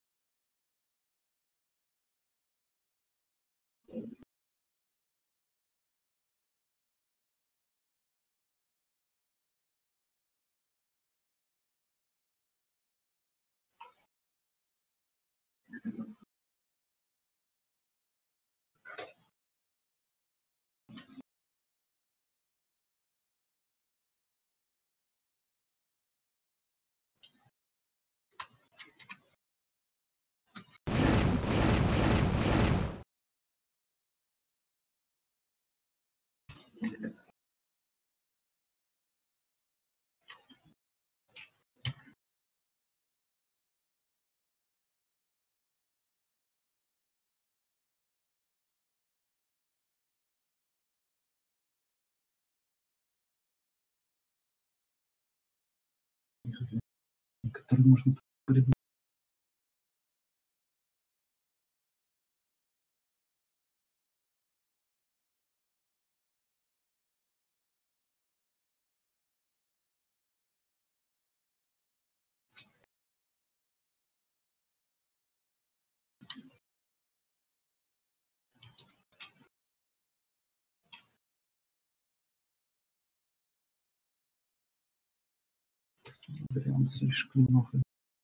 Который можно придумать. Вариант слишком много.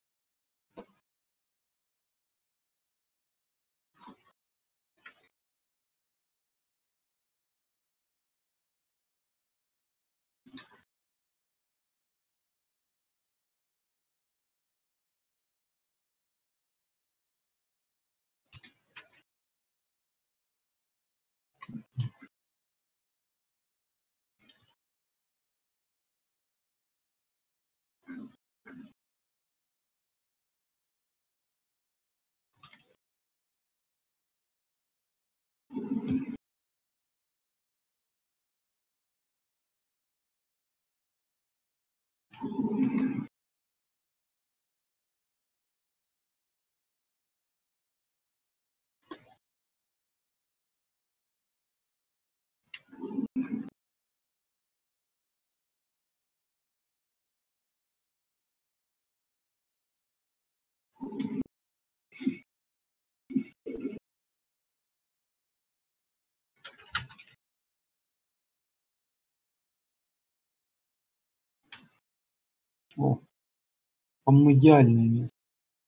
О, по-моему, идеальное место.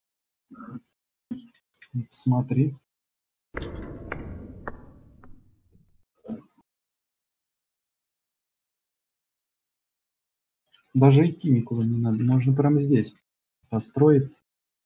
Смотри. Даже идти никуда не надо. Можно прямо здесь построиться.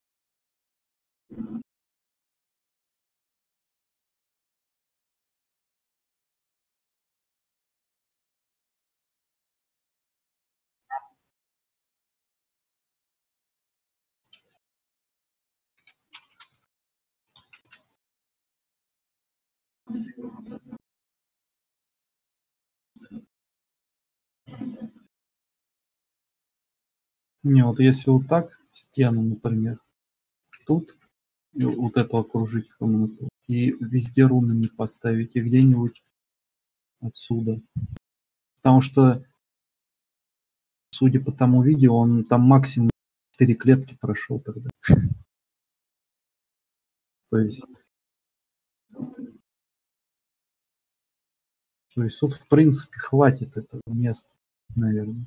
Не, вот если вот так стену, например, тут и вот эту окружить комнату и везде рунами поставить и где-нибудь отсюда. Потому что, судя по тому видео, он там максимум 4 клетки прошел тогда. То есть, то есть тут, в принципе, хватит этого места, наверное.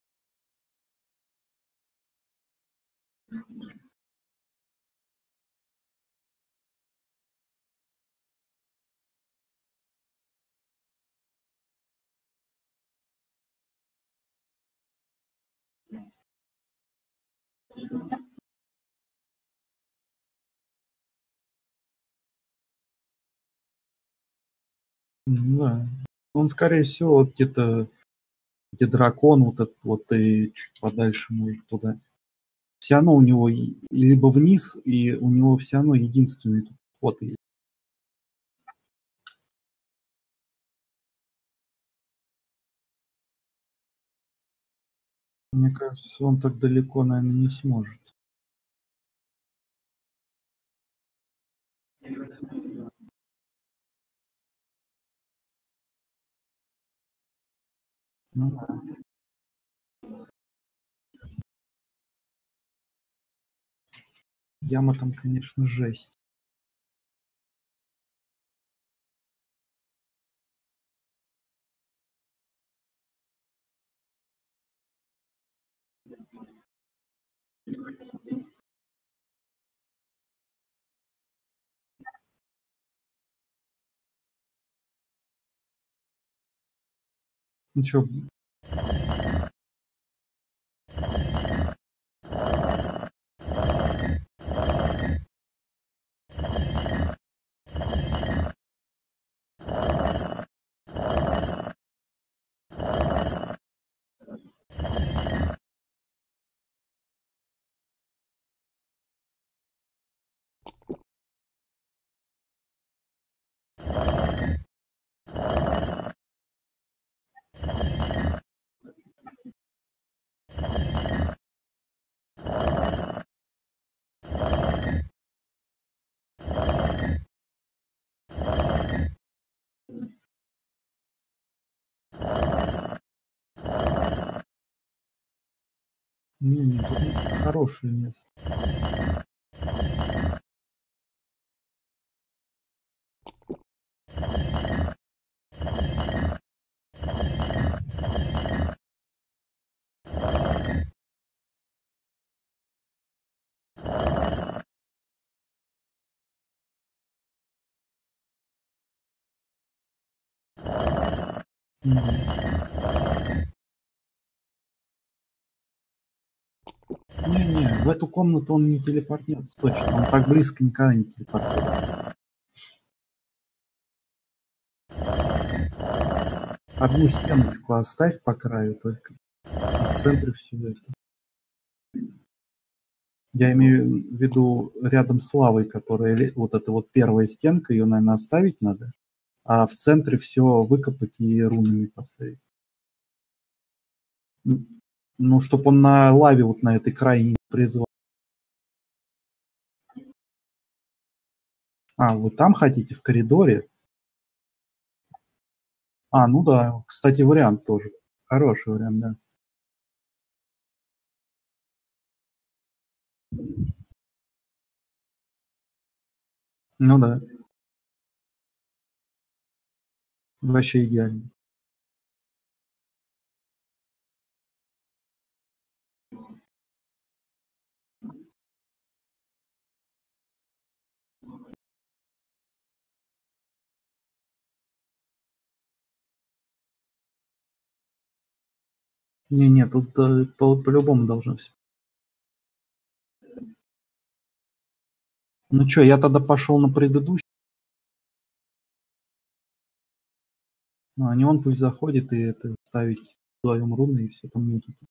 Да. Он, скорее всего, вот где-то, где дракон вот этот вот, и чуть подальше, может, туда. Все равно у него и либо вниз, и у него все равно единственный тут вход есть. Мне кажется, он так далеко, наверное, не сможет. Ну да. Яма там, конечно, жесть. Ну чё, не, тут хорошее место. Мгм. Не-не, в эту комнату он не телепортнется точно. Он так близко никогда не телепортируется. Одну стеночку оставь по краю только, а в центре всего это. Я имею в виду рядом с лавой, которая вот эта вот первая стенка, ее, наверное, оставить надо, а в центре все выкопать и рунами поставить. Ну, чтобы он на лаве вот на этой крайней не призвал. А, вы там хотите, в коридоре? А, ну да, кстати, вариант тоже. Хороший вариант, да. Ну да, вообще идеально. Не-не, тут по-любому должно все. Ну что, я тогда пошел на предыдущий. Ну, а не он пусть заходит и это ставить вдвоем руны и все там мутить.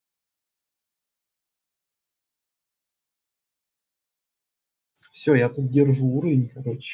Все, я тут держу уровень, короче.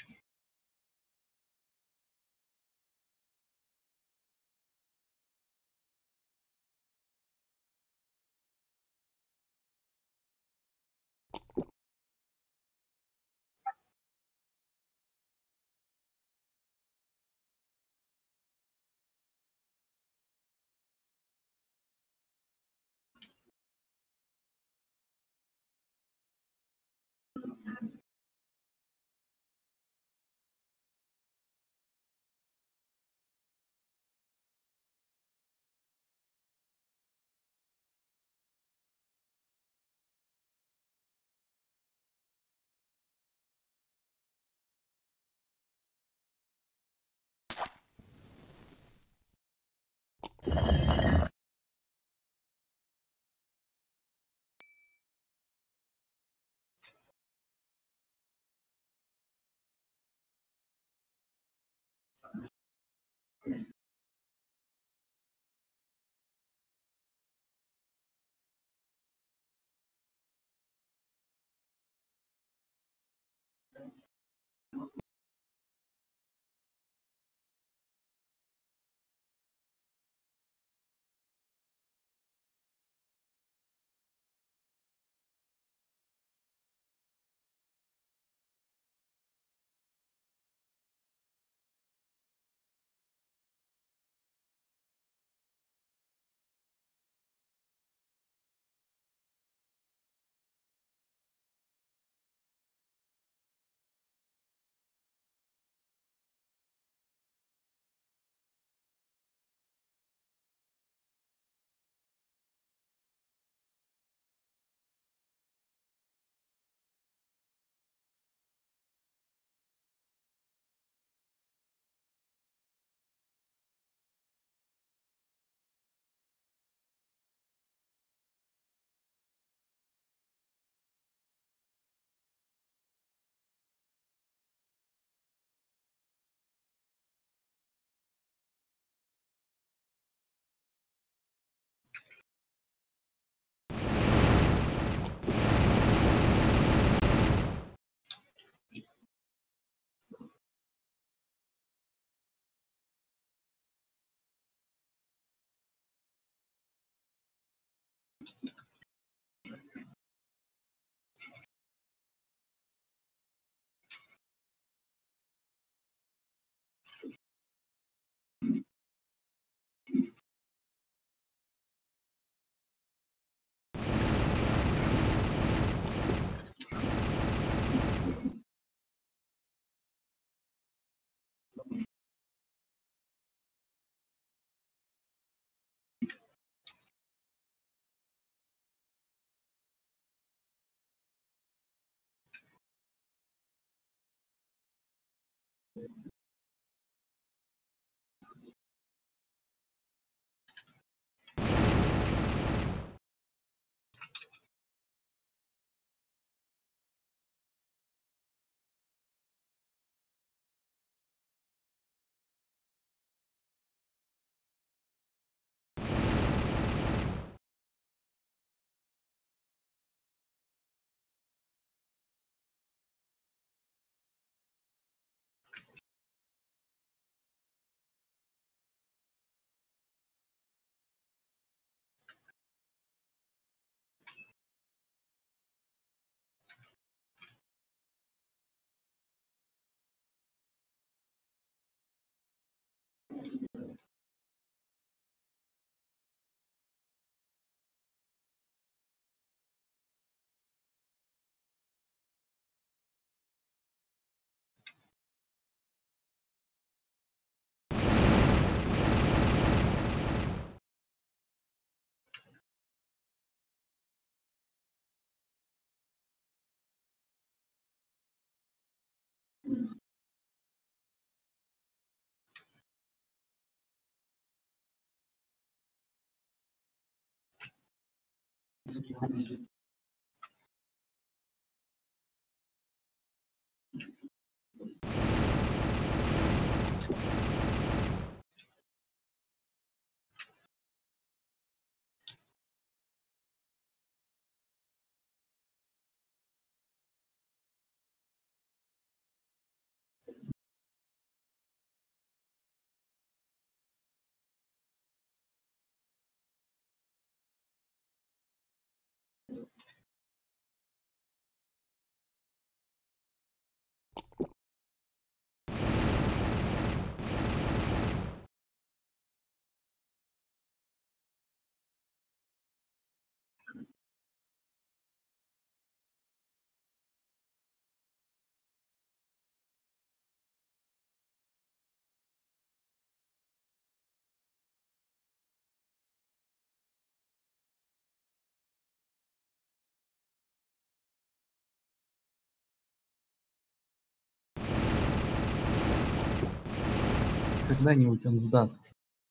Когда-нибудь он сдастся.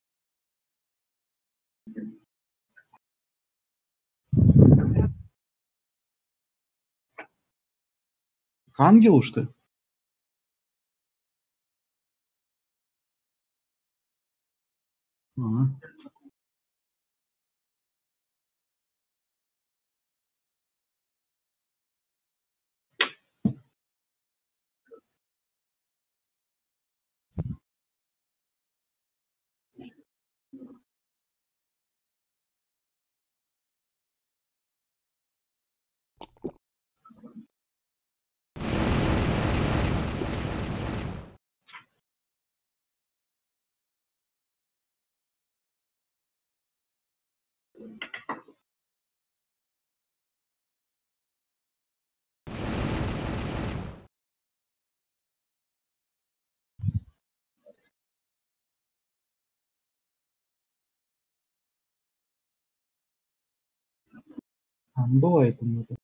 К ангелу, что ли? Ага. Бывает у меня так.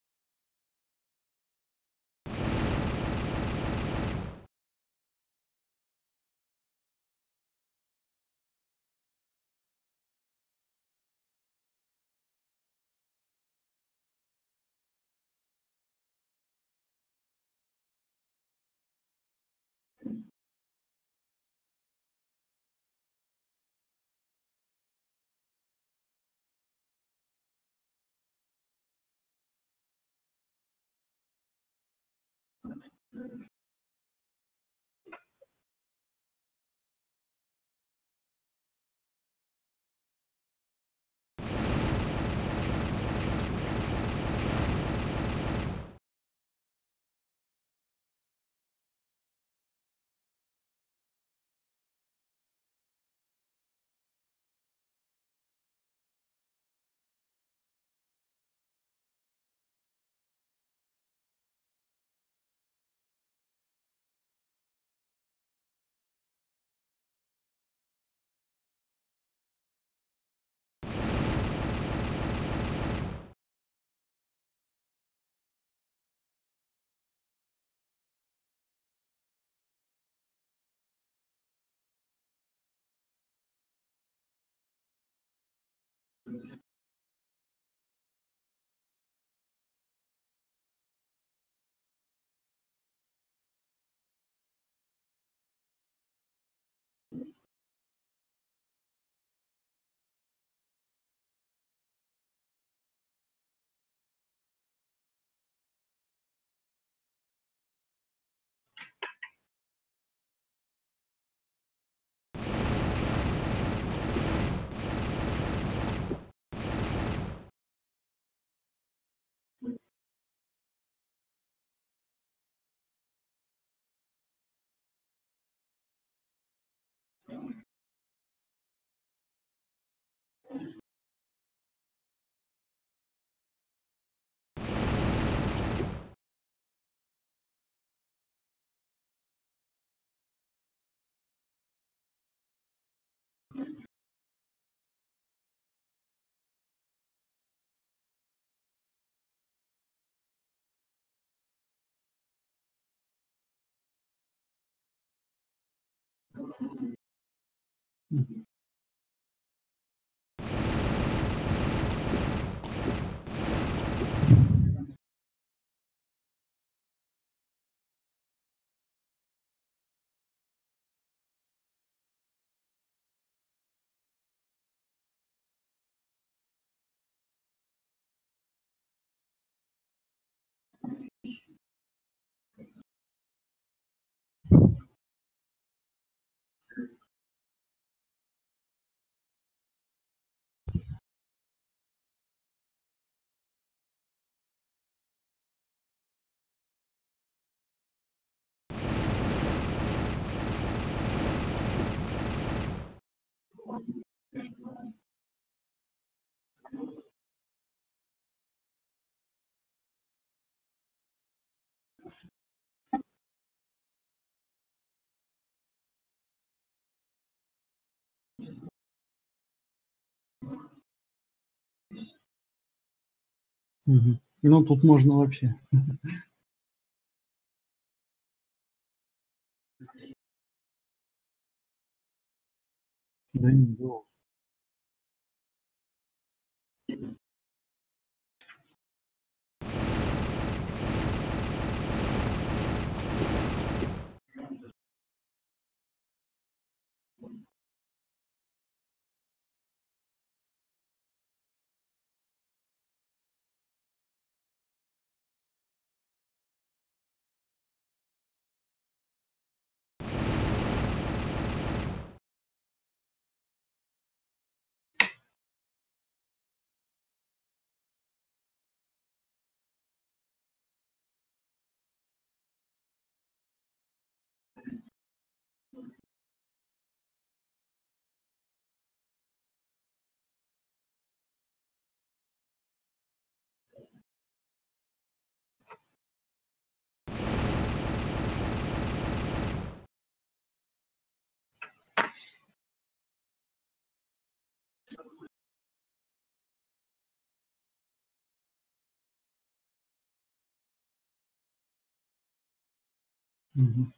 Мгм. Мгм. Ну, тут можно вообще. Да не было. Мгм.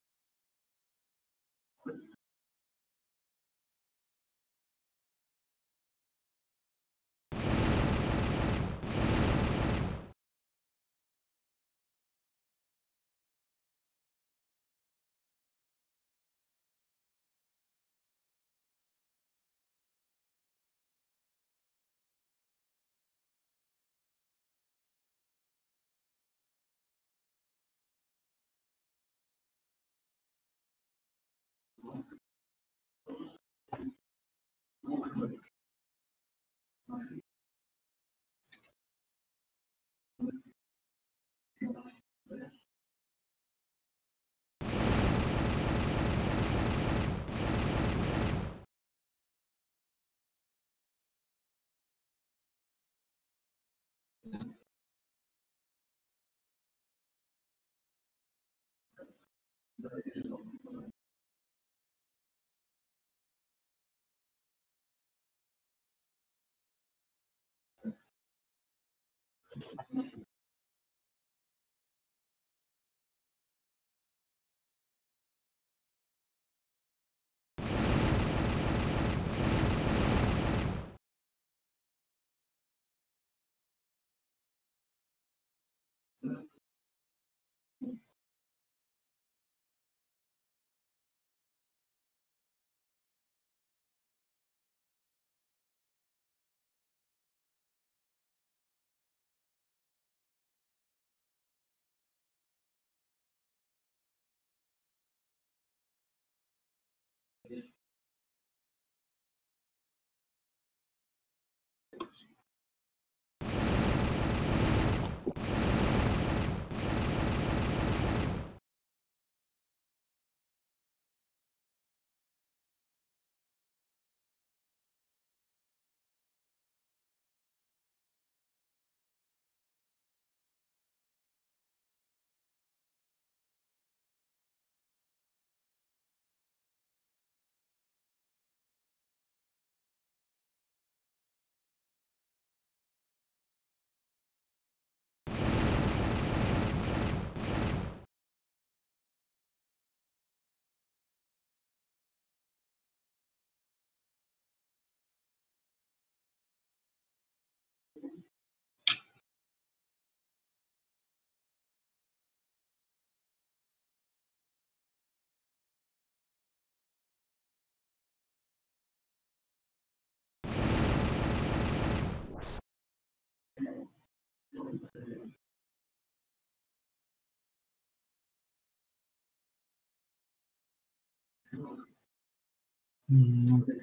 Ну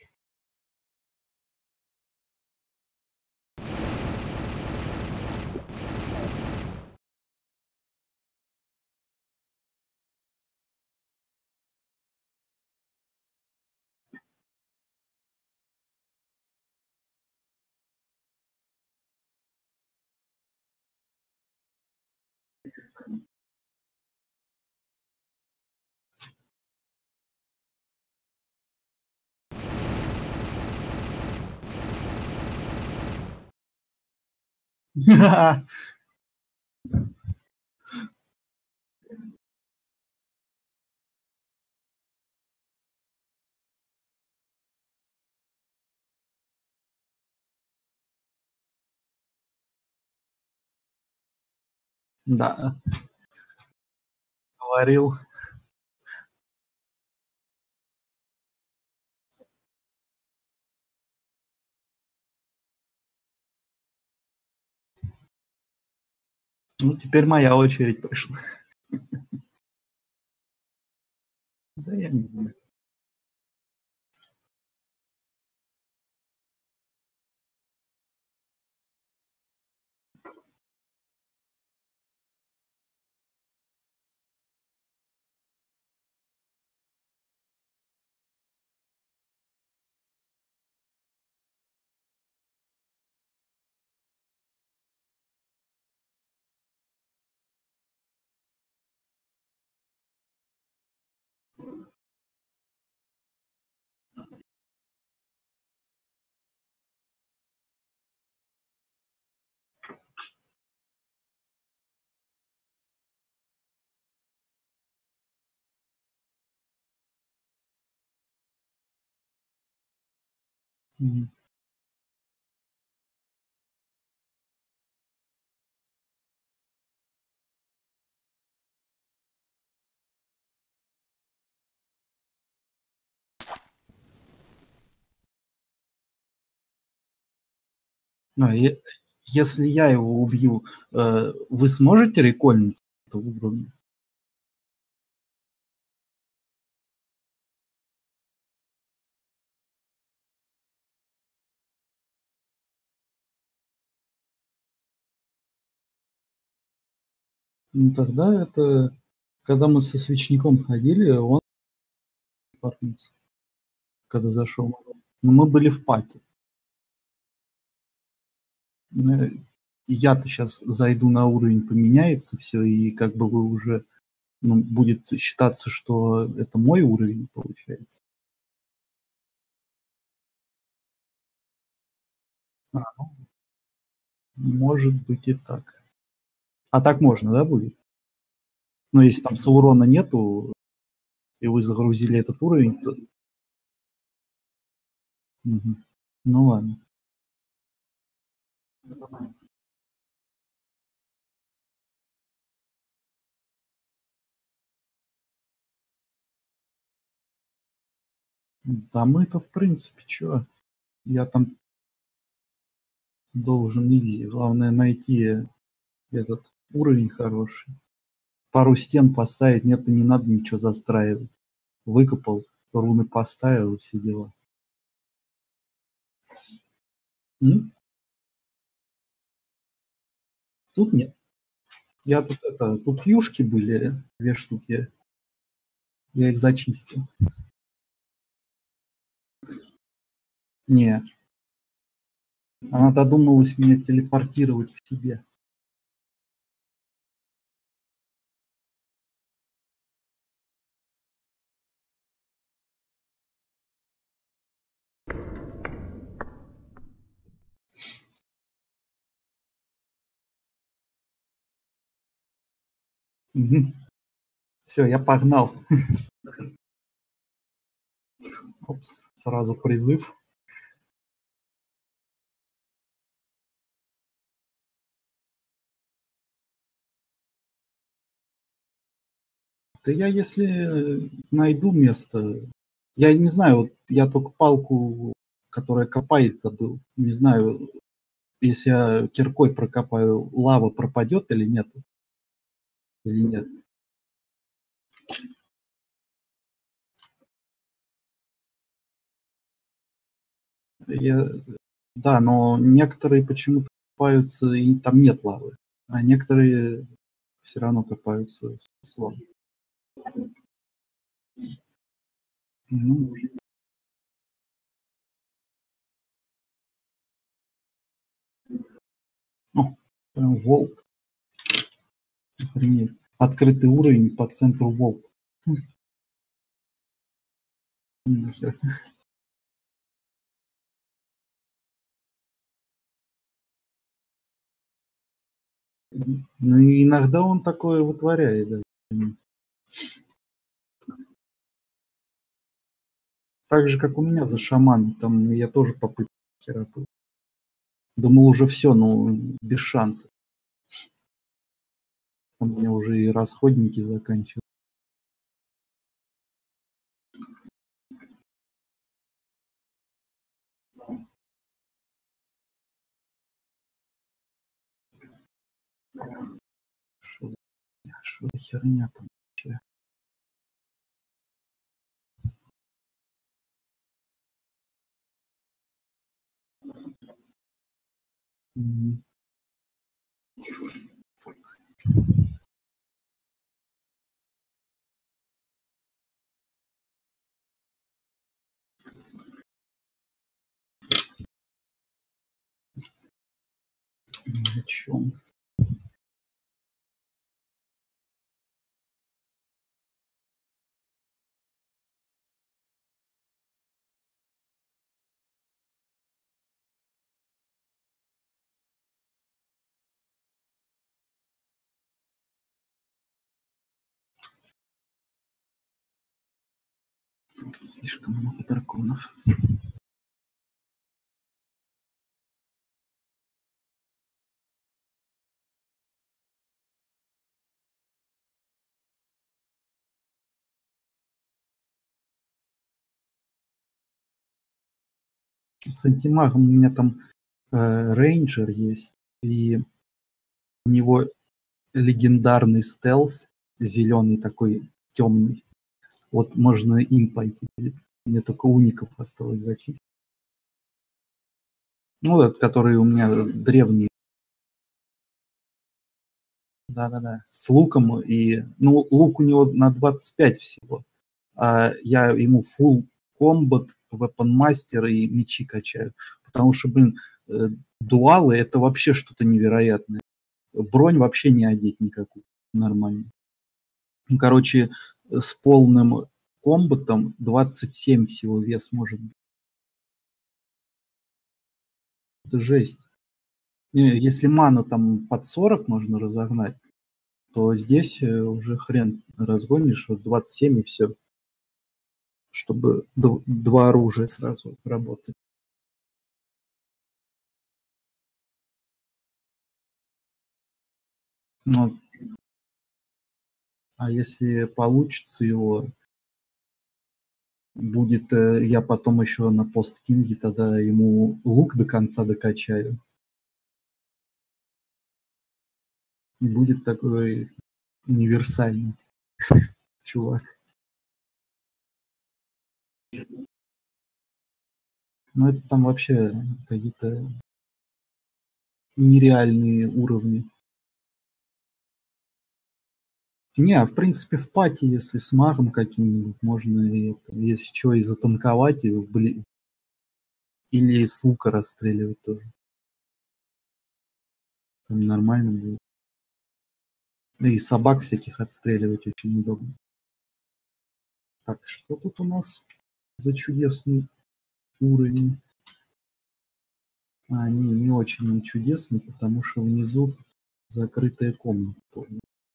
да, говорил. Ну, теперь моя очередь пришла. Да я не знаю. Мгм. Если я его убью, вы сможете рекольнуть это уровня? Ну, тогда это когда мы со свечником ходили, он парнился, когда зашел. Но мы были в пати. Ну, я-то сейчас зайду на уровень, поменяется все, и как бы вы уже, ну, будет считаться, что это мой уровень, получается. А, может быть и так. А так можно, да, будет? Ну, если там Саурона нету, и вы загрузили этот уровень, то... Мгм. Ну ладно. Да мы-то в принципе чё? Я там должен изи. Главное найти этот уровень хороший. Пару стен поставить, мне-то не надо ничего застраивать. Выкопал, руны поставил и все дела. М? Тут нет. Я тут это, тут юшки были, 2 штуки. Я их зачистил. Не, она додумалась меня телепортировать к себе. Все, я погнал. Опс, сразу призыв. Да я если найду место, я не знаю, вот я только палку, которая копает, забыл. Не знаю, если я киркой прокопаю, лава пропадет или нет? Или нет? Я... Да, но некоторые почему-то копаются, и там нет лавы. А некоторые все равно копаются с лавой. Ну, о, прям волт. Охренеть. Открытый уровень по центру волт. Нахер. Ну, и иногда он такое вытворяет, да. Так же, как у меня за шаман. Там я тоже попытки хера был. Думал, уже все, ну, без шансов. Там у меня уже и расходники заканчиваются. Что за, что за херня там вообще? Мгм. Ни о чем. Слишком много драконов. с антимагом у меня там рейнджер есть, и у него легендарный стелс, зеленый такой, темный. Вот можно им пойти будет. Мне только уников осталось зачистить. Ну, вот этот, который у меня древний. Да-да-да. С луком и... Ну, лук у него на 25 всего. А я ему full комбат, weapon master и мечи качаю. Потому что, блин, дуалы это вообще что-то невероятное. Бронь вообще не одеть никакую. Нормально. Ну, короче, с полным комбатом 27 всего вес может быть. Это жесть. Если мана там под 40 можно разогнать, то здесь уже хрен разгонишь, вот 27 и все, чтобы два оружия сразу работать. Ну, а если получится его, будет, я потом еще на посткинге тогда ему лук до конца докачаю. И будет такой универсальный чувак. Ну, это там вообще какие-то нереальные уровни. Не, в принципе, в пати, если с магом каким-нибудь, можно, и это, если что, и затанковать, и или с лука расстреливать тоже. Там нормально будет. Да и собак всяких отстреливать очень удобно. Так, что тут у нас за чудесный уровень? А, не очень чудесный, потому что внизу закрытая комната. Понял.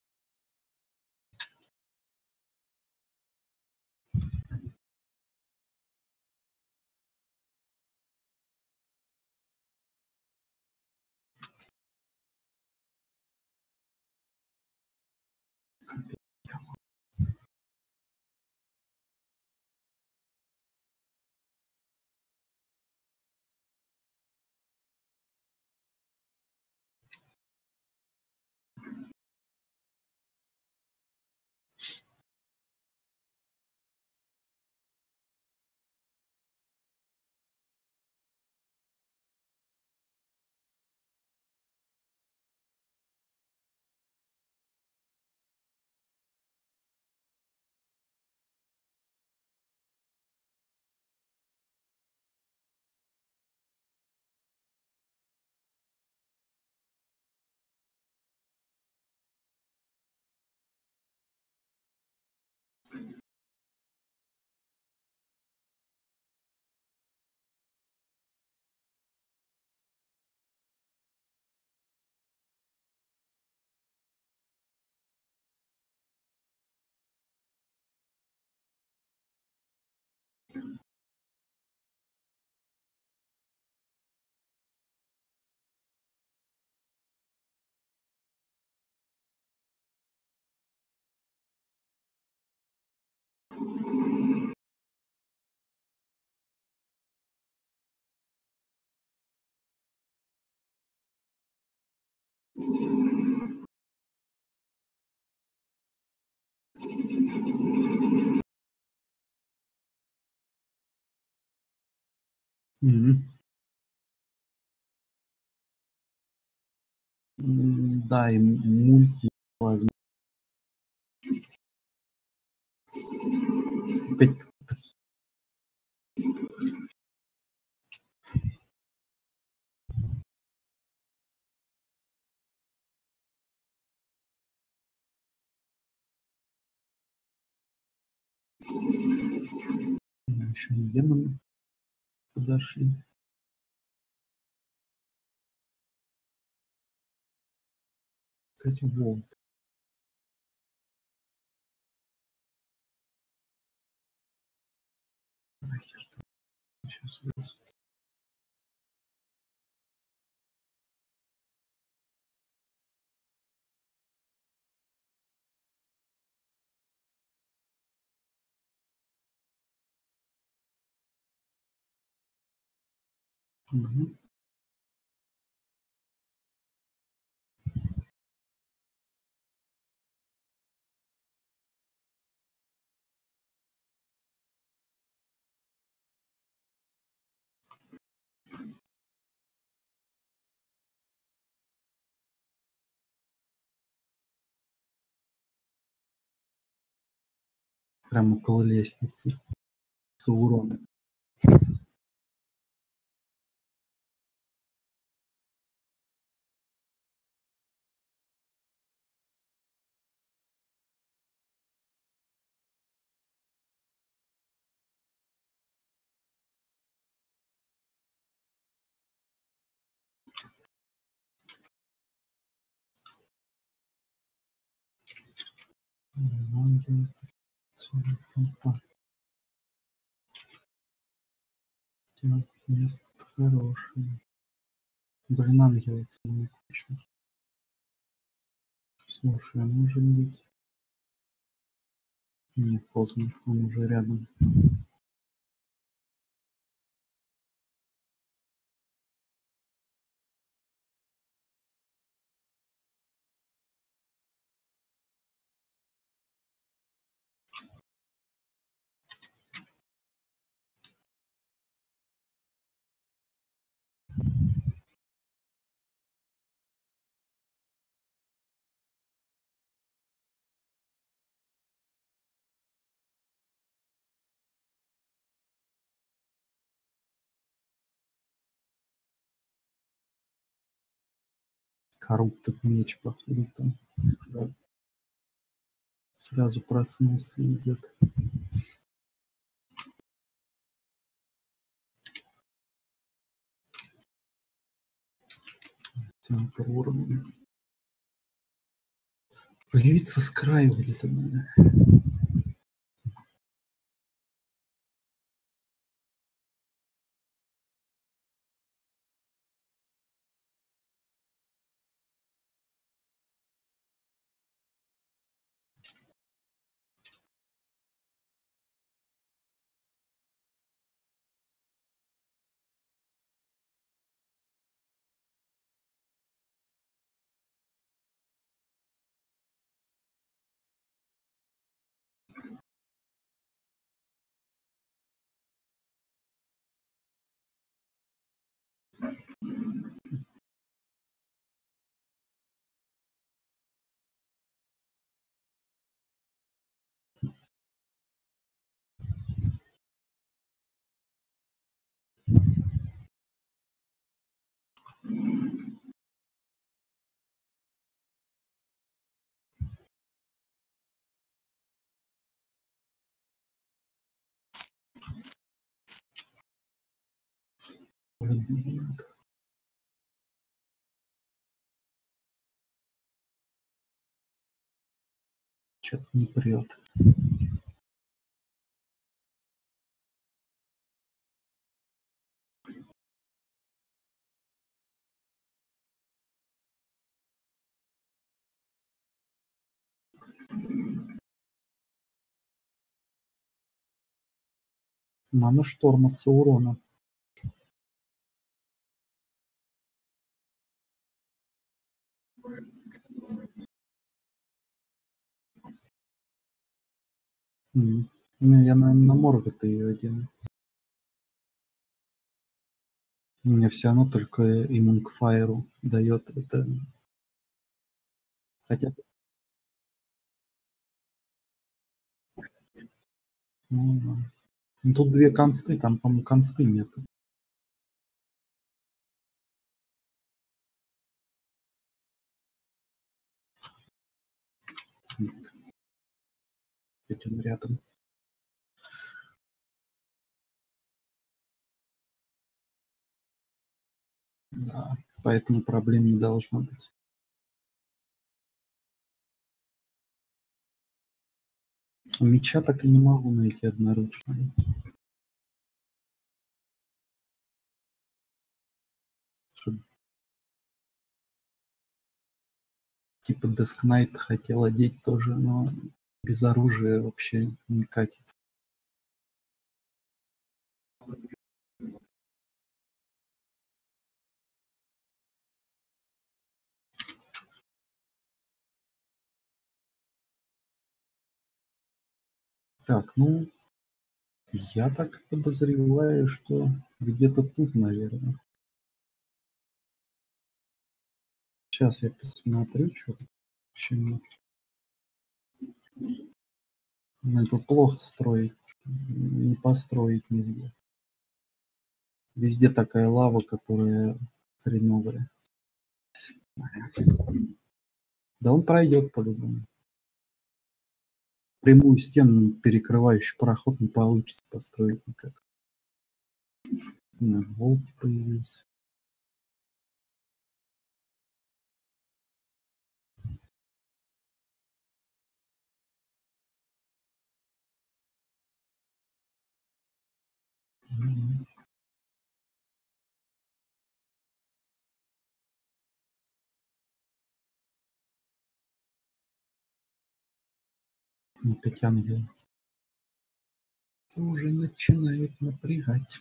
Мгм. Да, и мульти плазма. Опять как-то еще и демоны подошли. Кстати, вот. Нахер там сейчас. Мгм. Прямо около лестницы. Саурон. Ангел, целый компа. Так, место хорошее. Блин, ангелов самый куча. Слушай, а может быть... Не, поздно, он уже рядом. Коррупт меч, походу, там. Сразу, сразу проснулся и идет. Центр уровня. Появиться с краю где-то надо. Лабиринт. Что-то не прет. Мана шторм от Саурона. Ну, я, наверное, на Морга-то ее одену. Мне все равно только иммун к фаеру дает это. Хотя, ну, да. Ну, тут две консты, там, по-моему, консты нету. Этим рядом. Да, поэтому проблем не должно быть. Меча так и не могу найти одноручного. Чтоб типа Death Knight хотел одеть тоже, но без оружия вообще не катит. Так, ну, я так подозреваю, что где-то тут, наверное. Сейчас я посмотрю, что почему. Ну, тут плохо строить, не построить нигде. Везде такая лава, которая хреновая. Да он пройдет по-любому. Прямую стену, перекрывающий проход, не получится построить никак. Волки появился. Опять ангел. Уже начинает напрягать.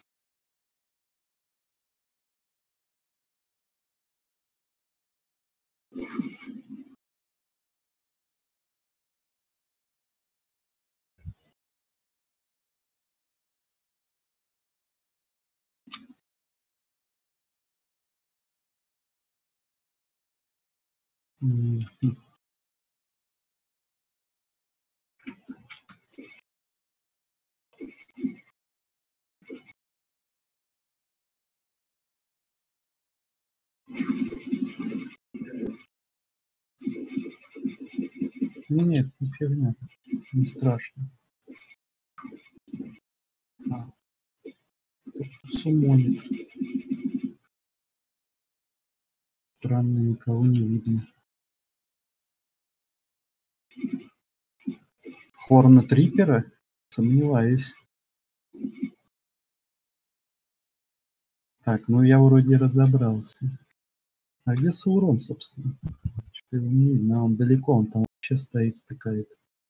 Мгм. Нет, не фигня, не страшно. А, сумонит. Странно, никого не видно. Хорна Трипера? Сомневаюсь. Так, ну я вроде разобрался. А где Саурон, собственно? Что его не видно, а он далеко, он там вообще стоит такая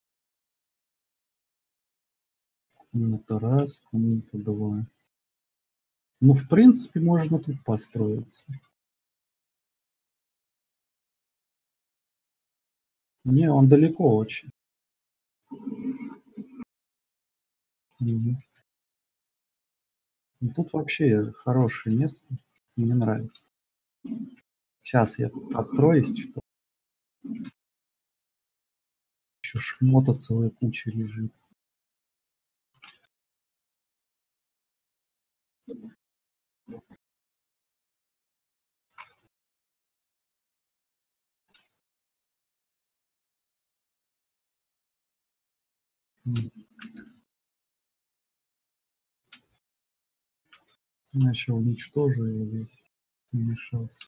комната раз, комната два. Ну, в принципе, можно тут построиться. Не, он далеко очень. Мгм. Ну, тут вообще хорошее место. Мне нравится. Сейчас я тут построюсь, что-то еще шмота целая куча лежит. М. Я еще уничтожу его весь. Не мешался.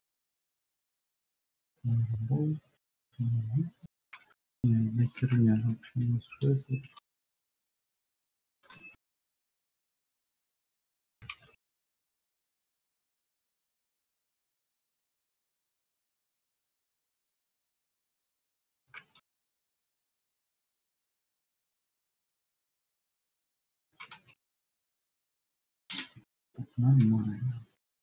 Мгм. Мгм. Не, на херня вообще не шесть. Нормально.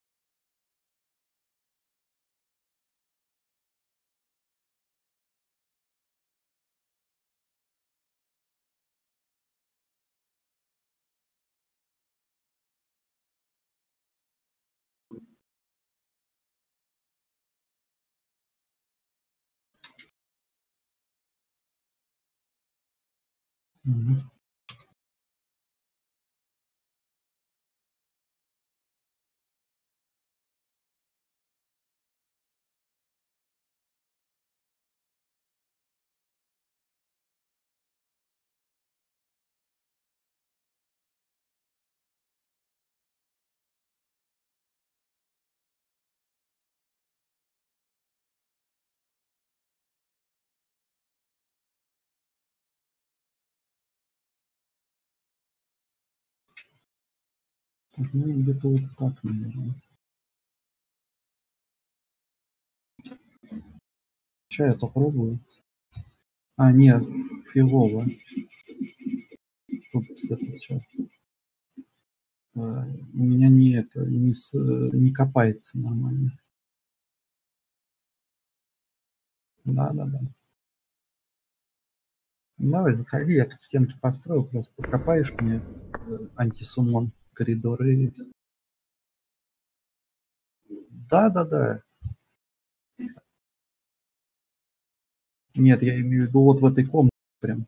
Мгм. Так, ну, где-то вот так, наверное. Сейчас я попробую. А, нет, фигово. Тут это сейчас. У меня не это, не копается нормально. Да, да, да. Давай, заходи, я тут стенки построю, просто подкопаешь мне антисуммон коридоры. Да-да-да. Нет, я имею в виду вот в этой комнате прям.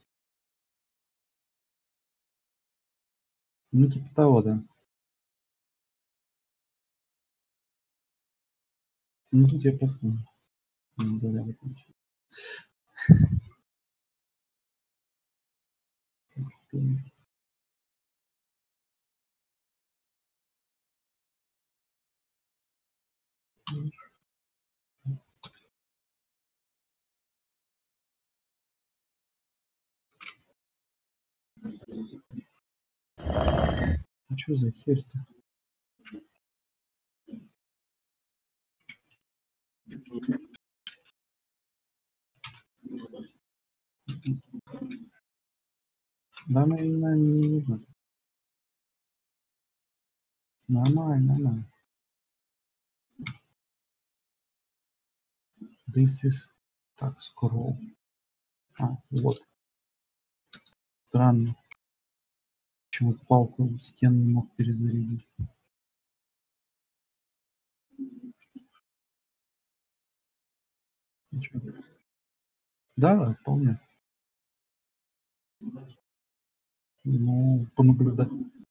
Ну, типа того, да. Ну, тут я просто заряд закончил. А что за херь-то? Да, наверное, не нужно. Нормально, нормально. This is... Так, scroll. А, вот. Странно. Почему палку в стену не мог перезарядить? Ничего. Да, вполне. Ну, понаблюдать.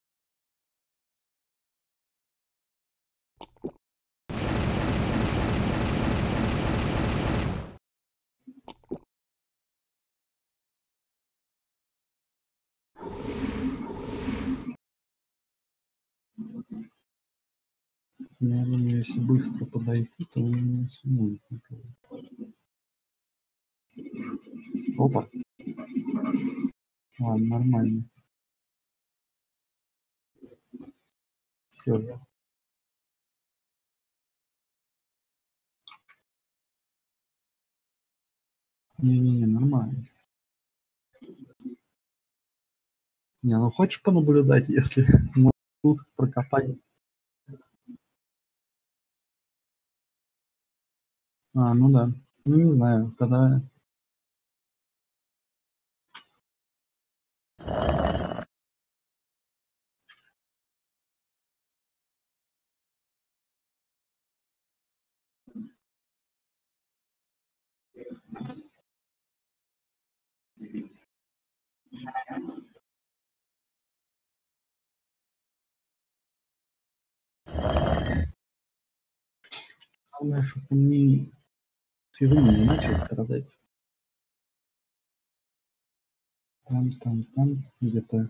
Я думаю, если быстро подойти, то он не суммует никого. Опа. Ладно, нормально. Все, я... Не-не-не, нормально. Не, ну хочешь понаблюдать, если мы тут прокопать? А, ну да. Ну, не знаю, тогда... Главное, чтобы он не... Фигню не начал страдать. Там, где-то...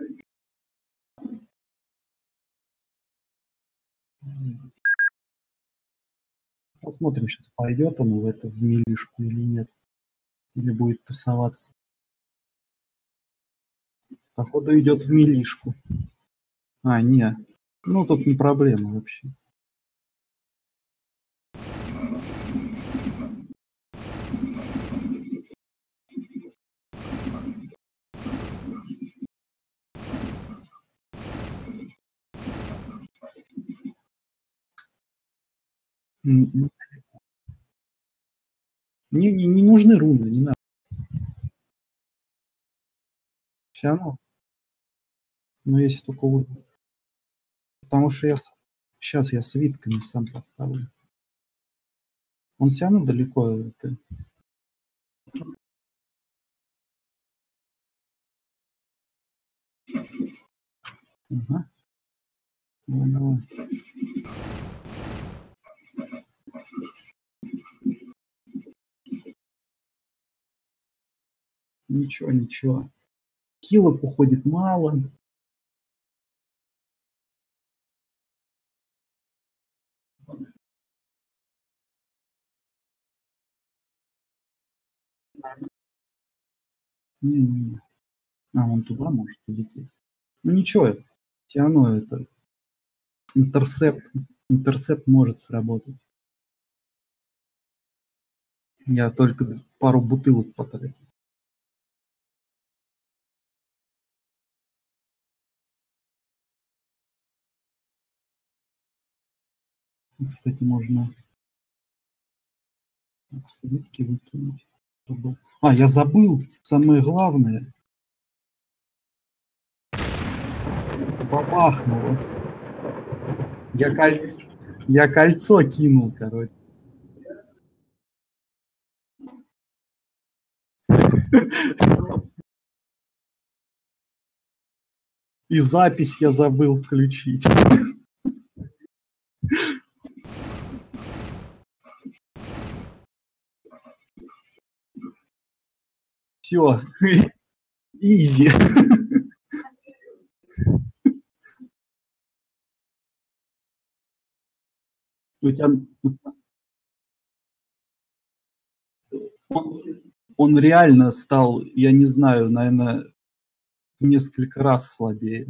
Посмотрим, сейчас пойдет он в это, в милишку или нет. Или будет тусоваться. Походу идет в милишку. А, не. Ну, тут не проблема вообще. Не нужны руны, не надо. Все равно. Но если только вот... Потому что я... Сейчас я свитками сам поставлю. Он все равно далеко. Это... Ага. Давай, давай. Ничего, ничего. Хилок уходит мало. Не. А, он туда может улететь. Ну ничего, все равно это интерсепт. Интерсепт может сработать. Я только пару бутылок потратил. Кстати, можно так, свитки выкинуть. Забыл. А, я забыл самое главное. Бабахнуло. Я кольцо, я кольцо кинул, короче. И запись я забыл включить. Все, изи. У тебя он, он реально стал, я не знаю, наверное, в несколько раз слабее.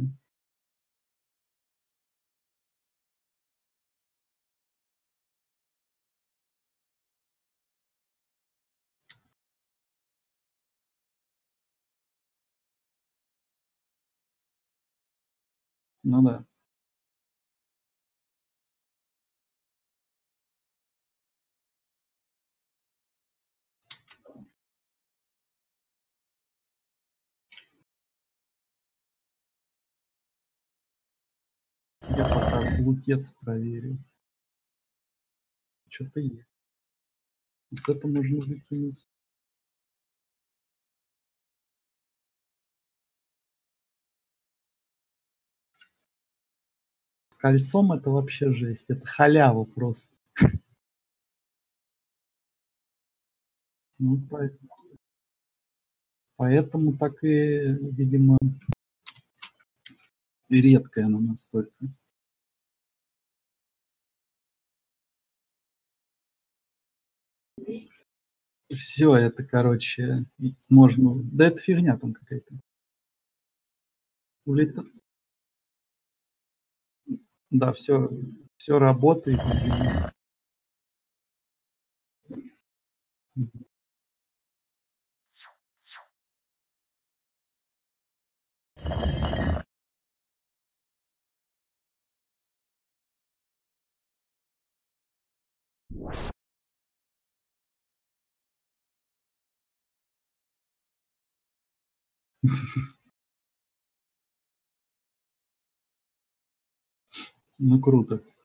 Ну да. Я пока лутец проверю. Что-то есть. Вот это можно выкинуть. С кольцом это вообще жесть. Это халява просто. Ну, поэтому так и, видимо, и редкая она настолько. Все это, короче, можно... Да это фигня там какая-то. Улета... Да, все работает. Ну, круто.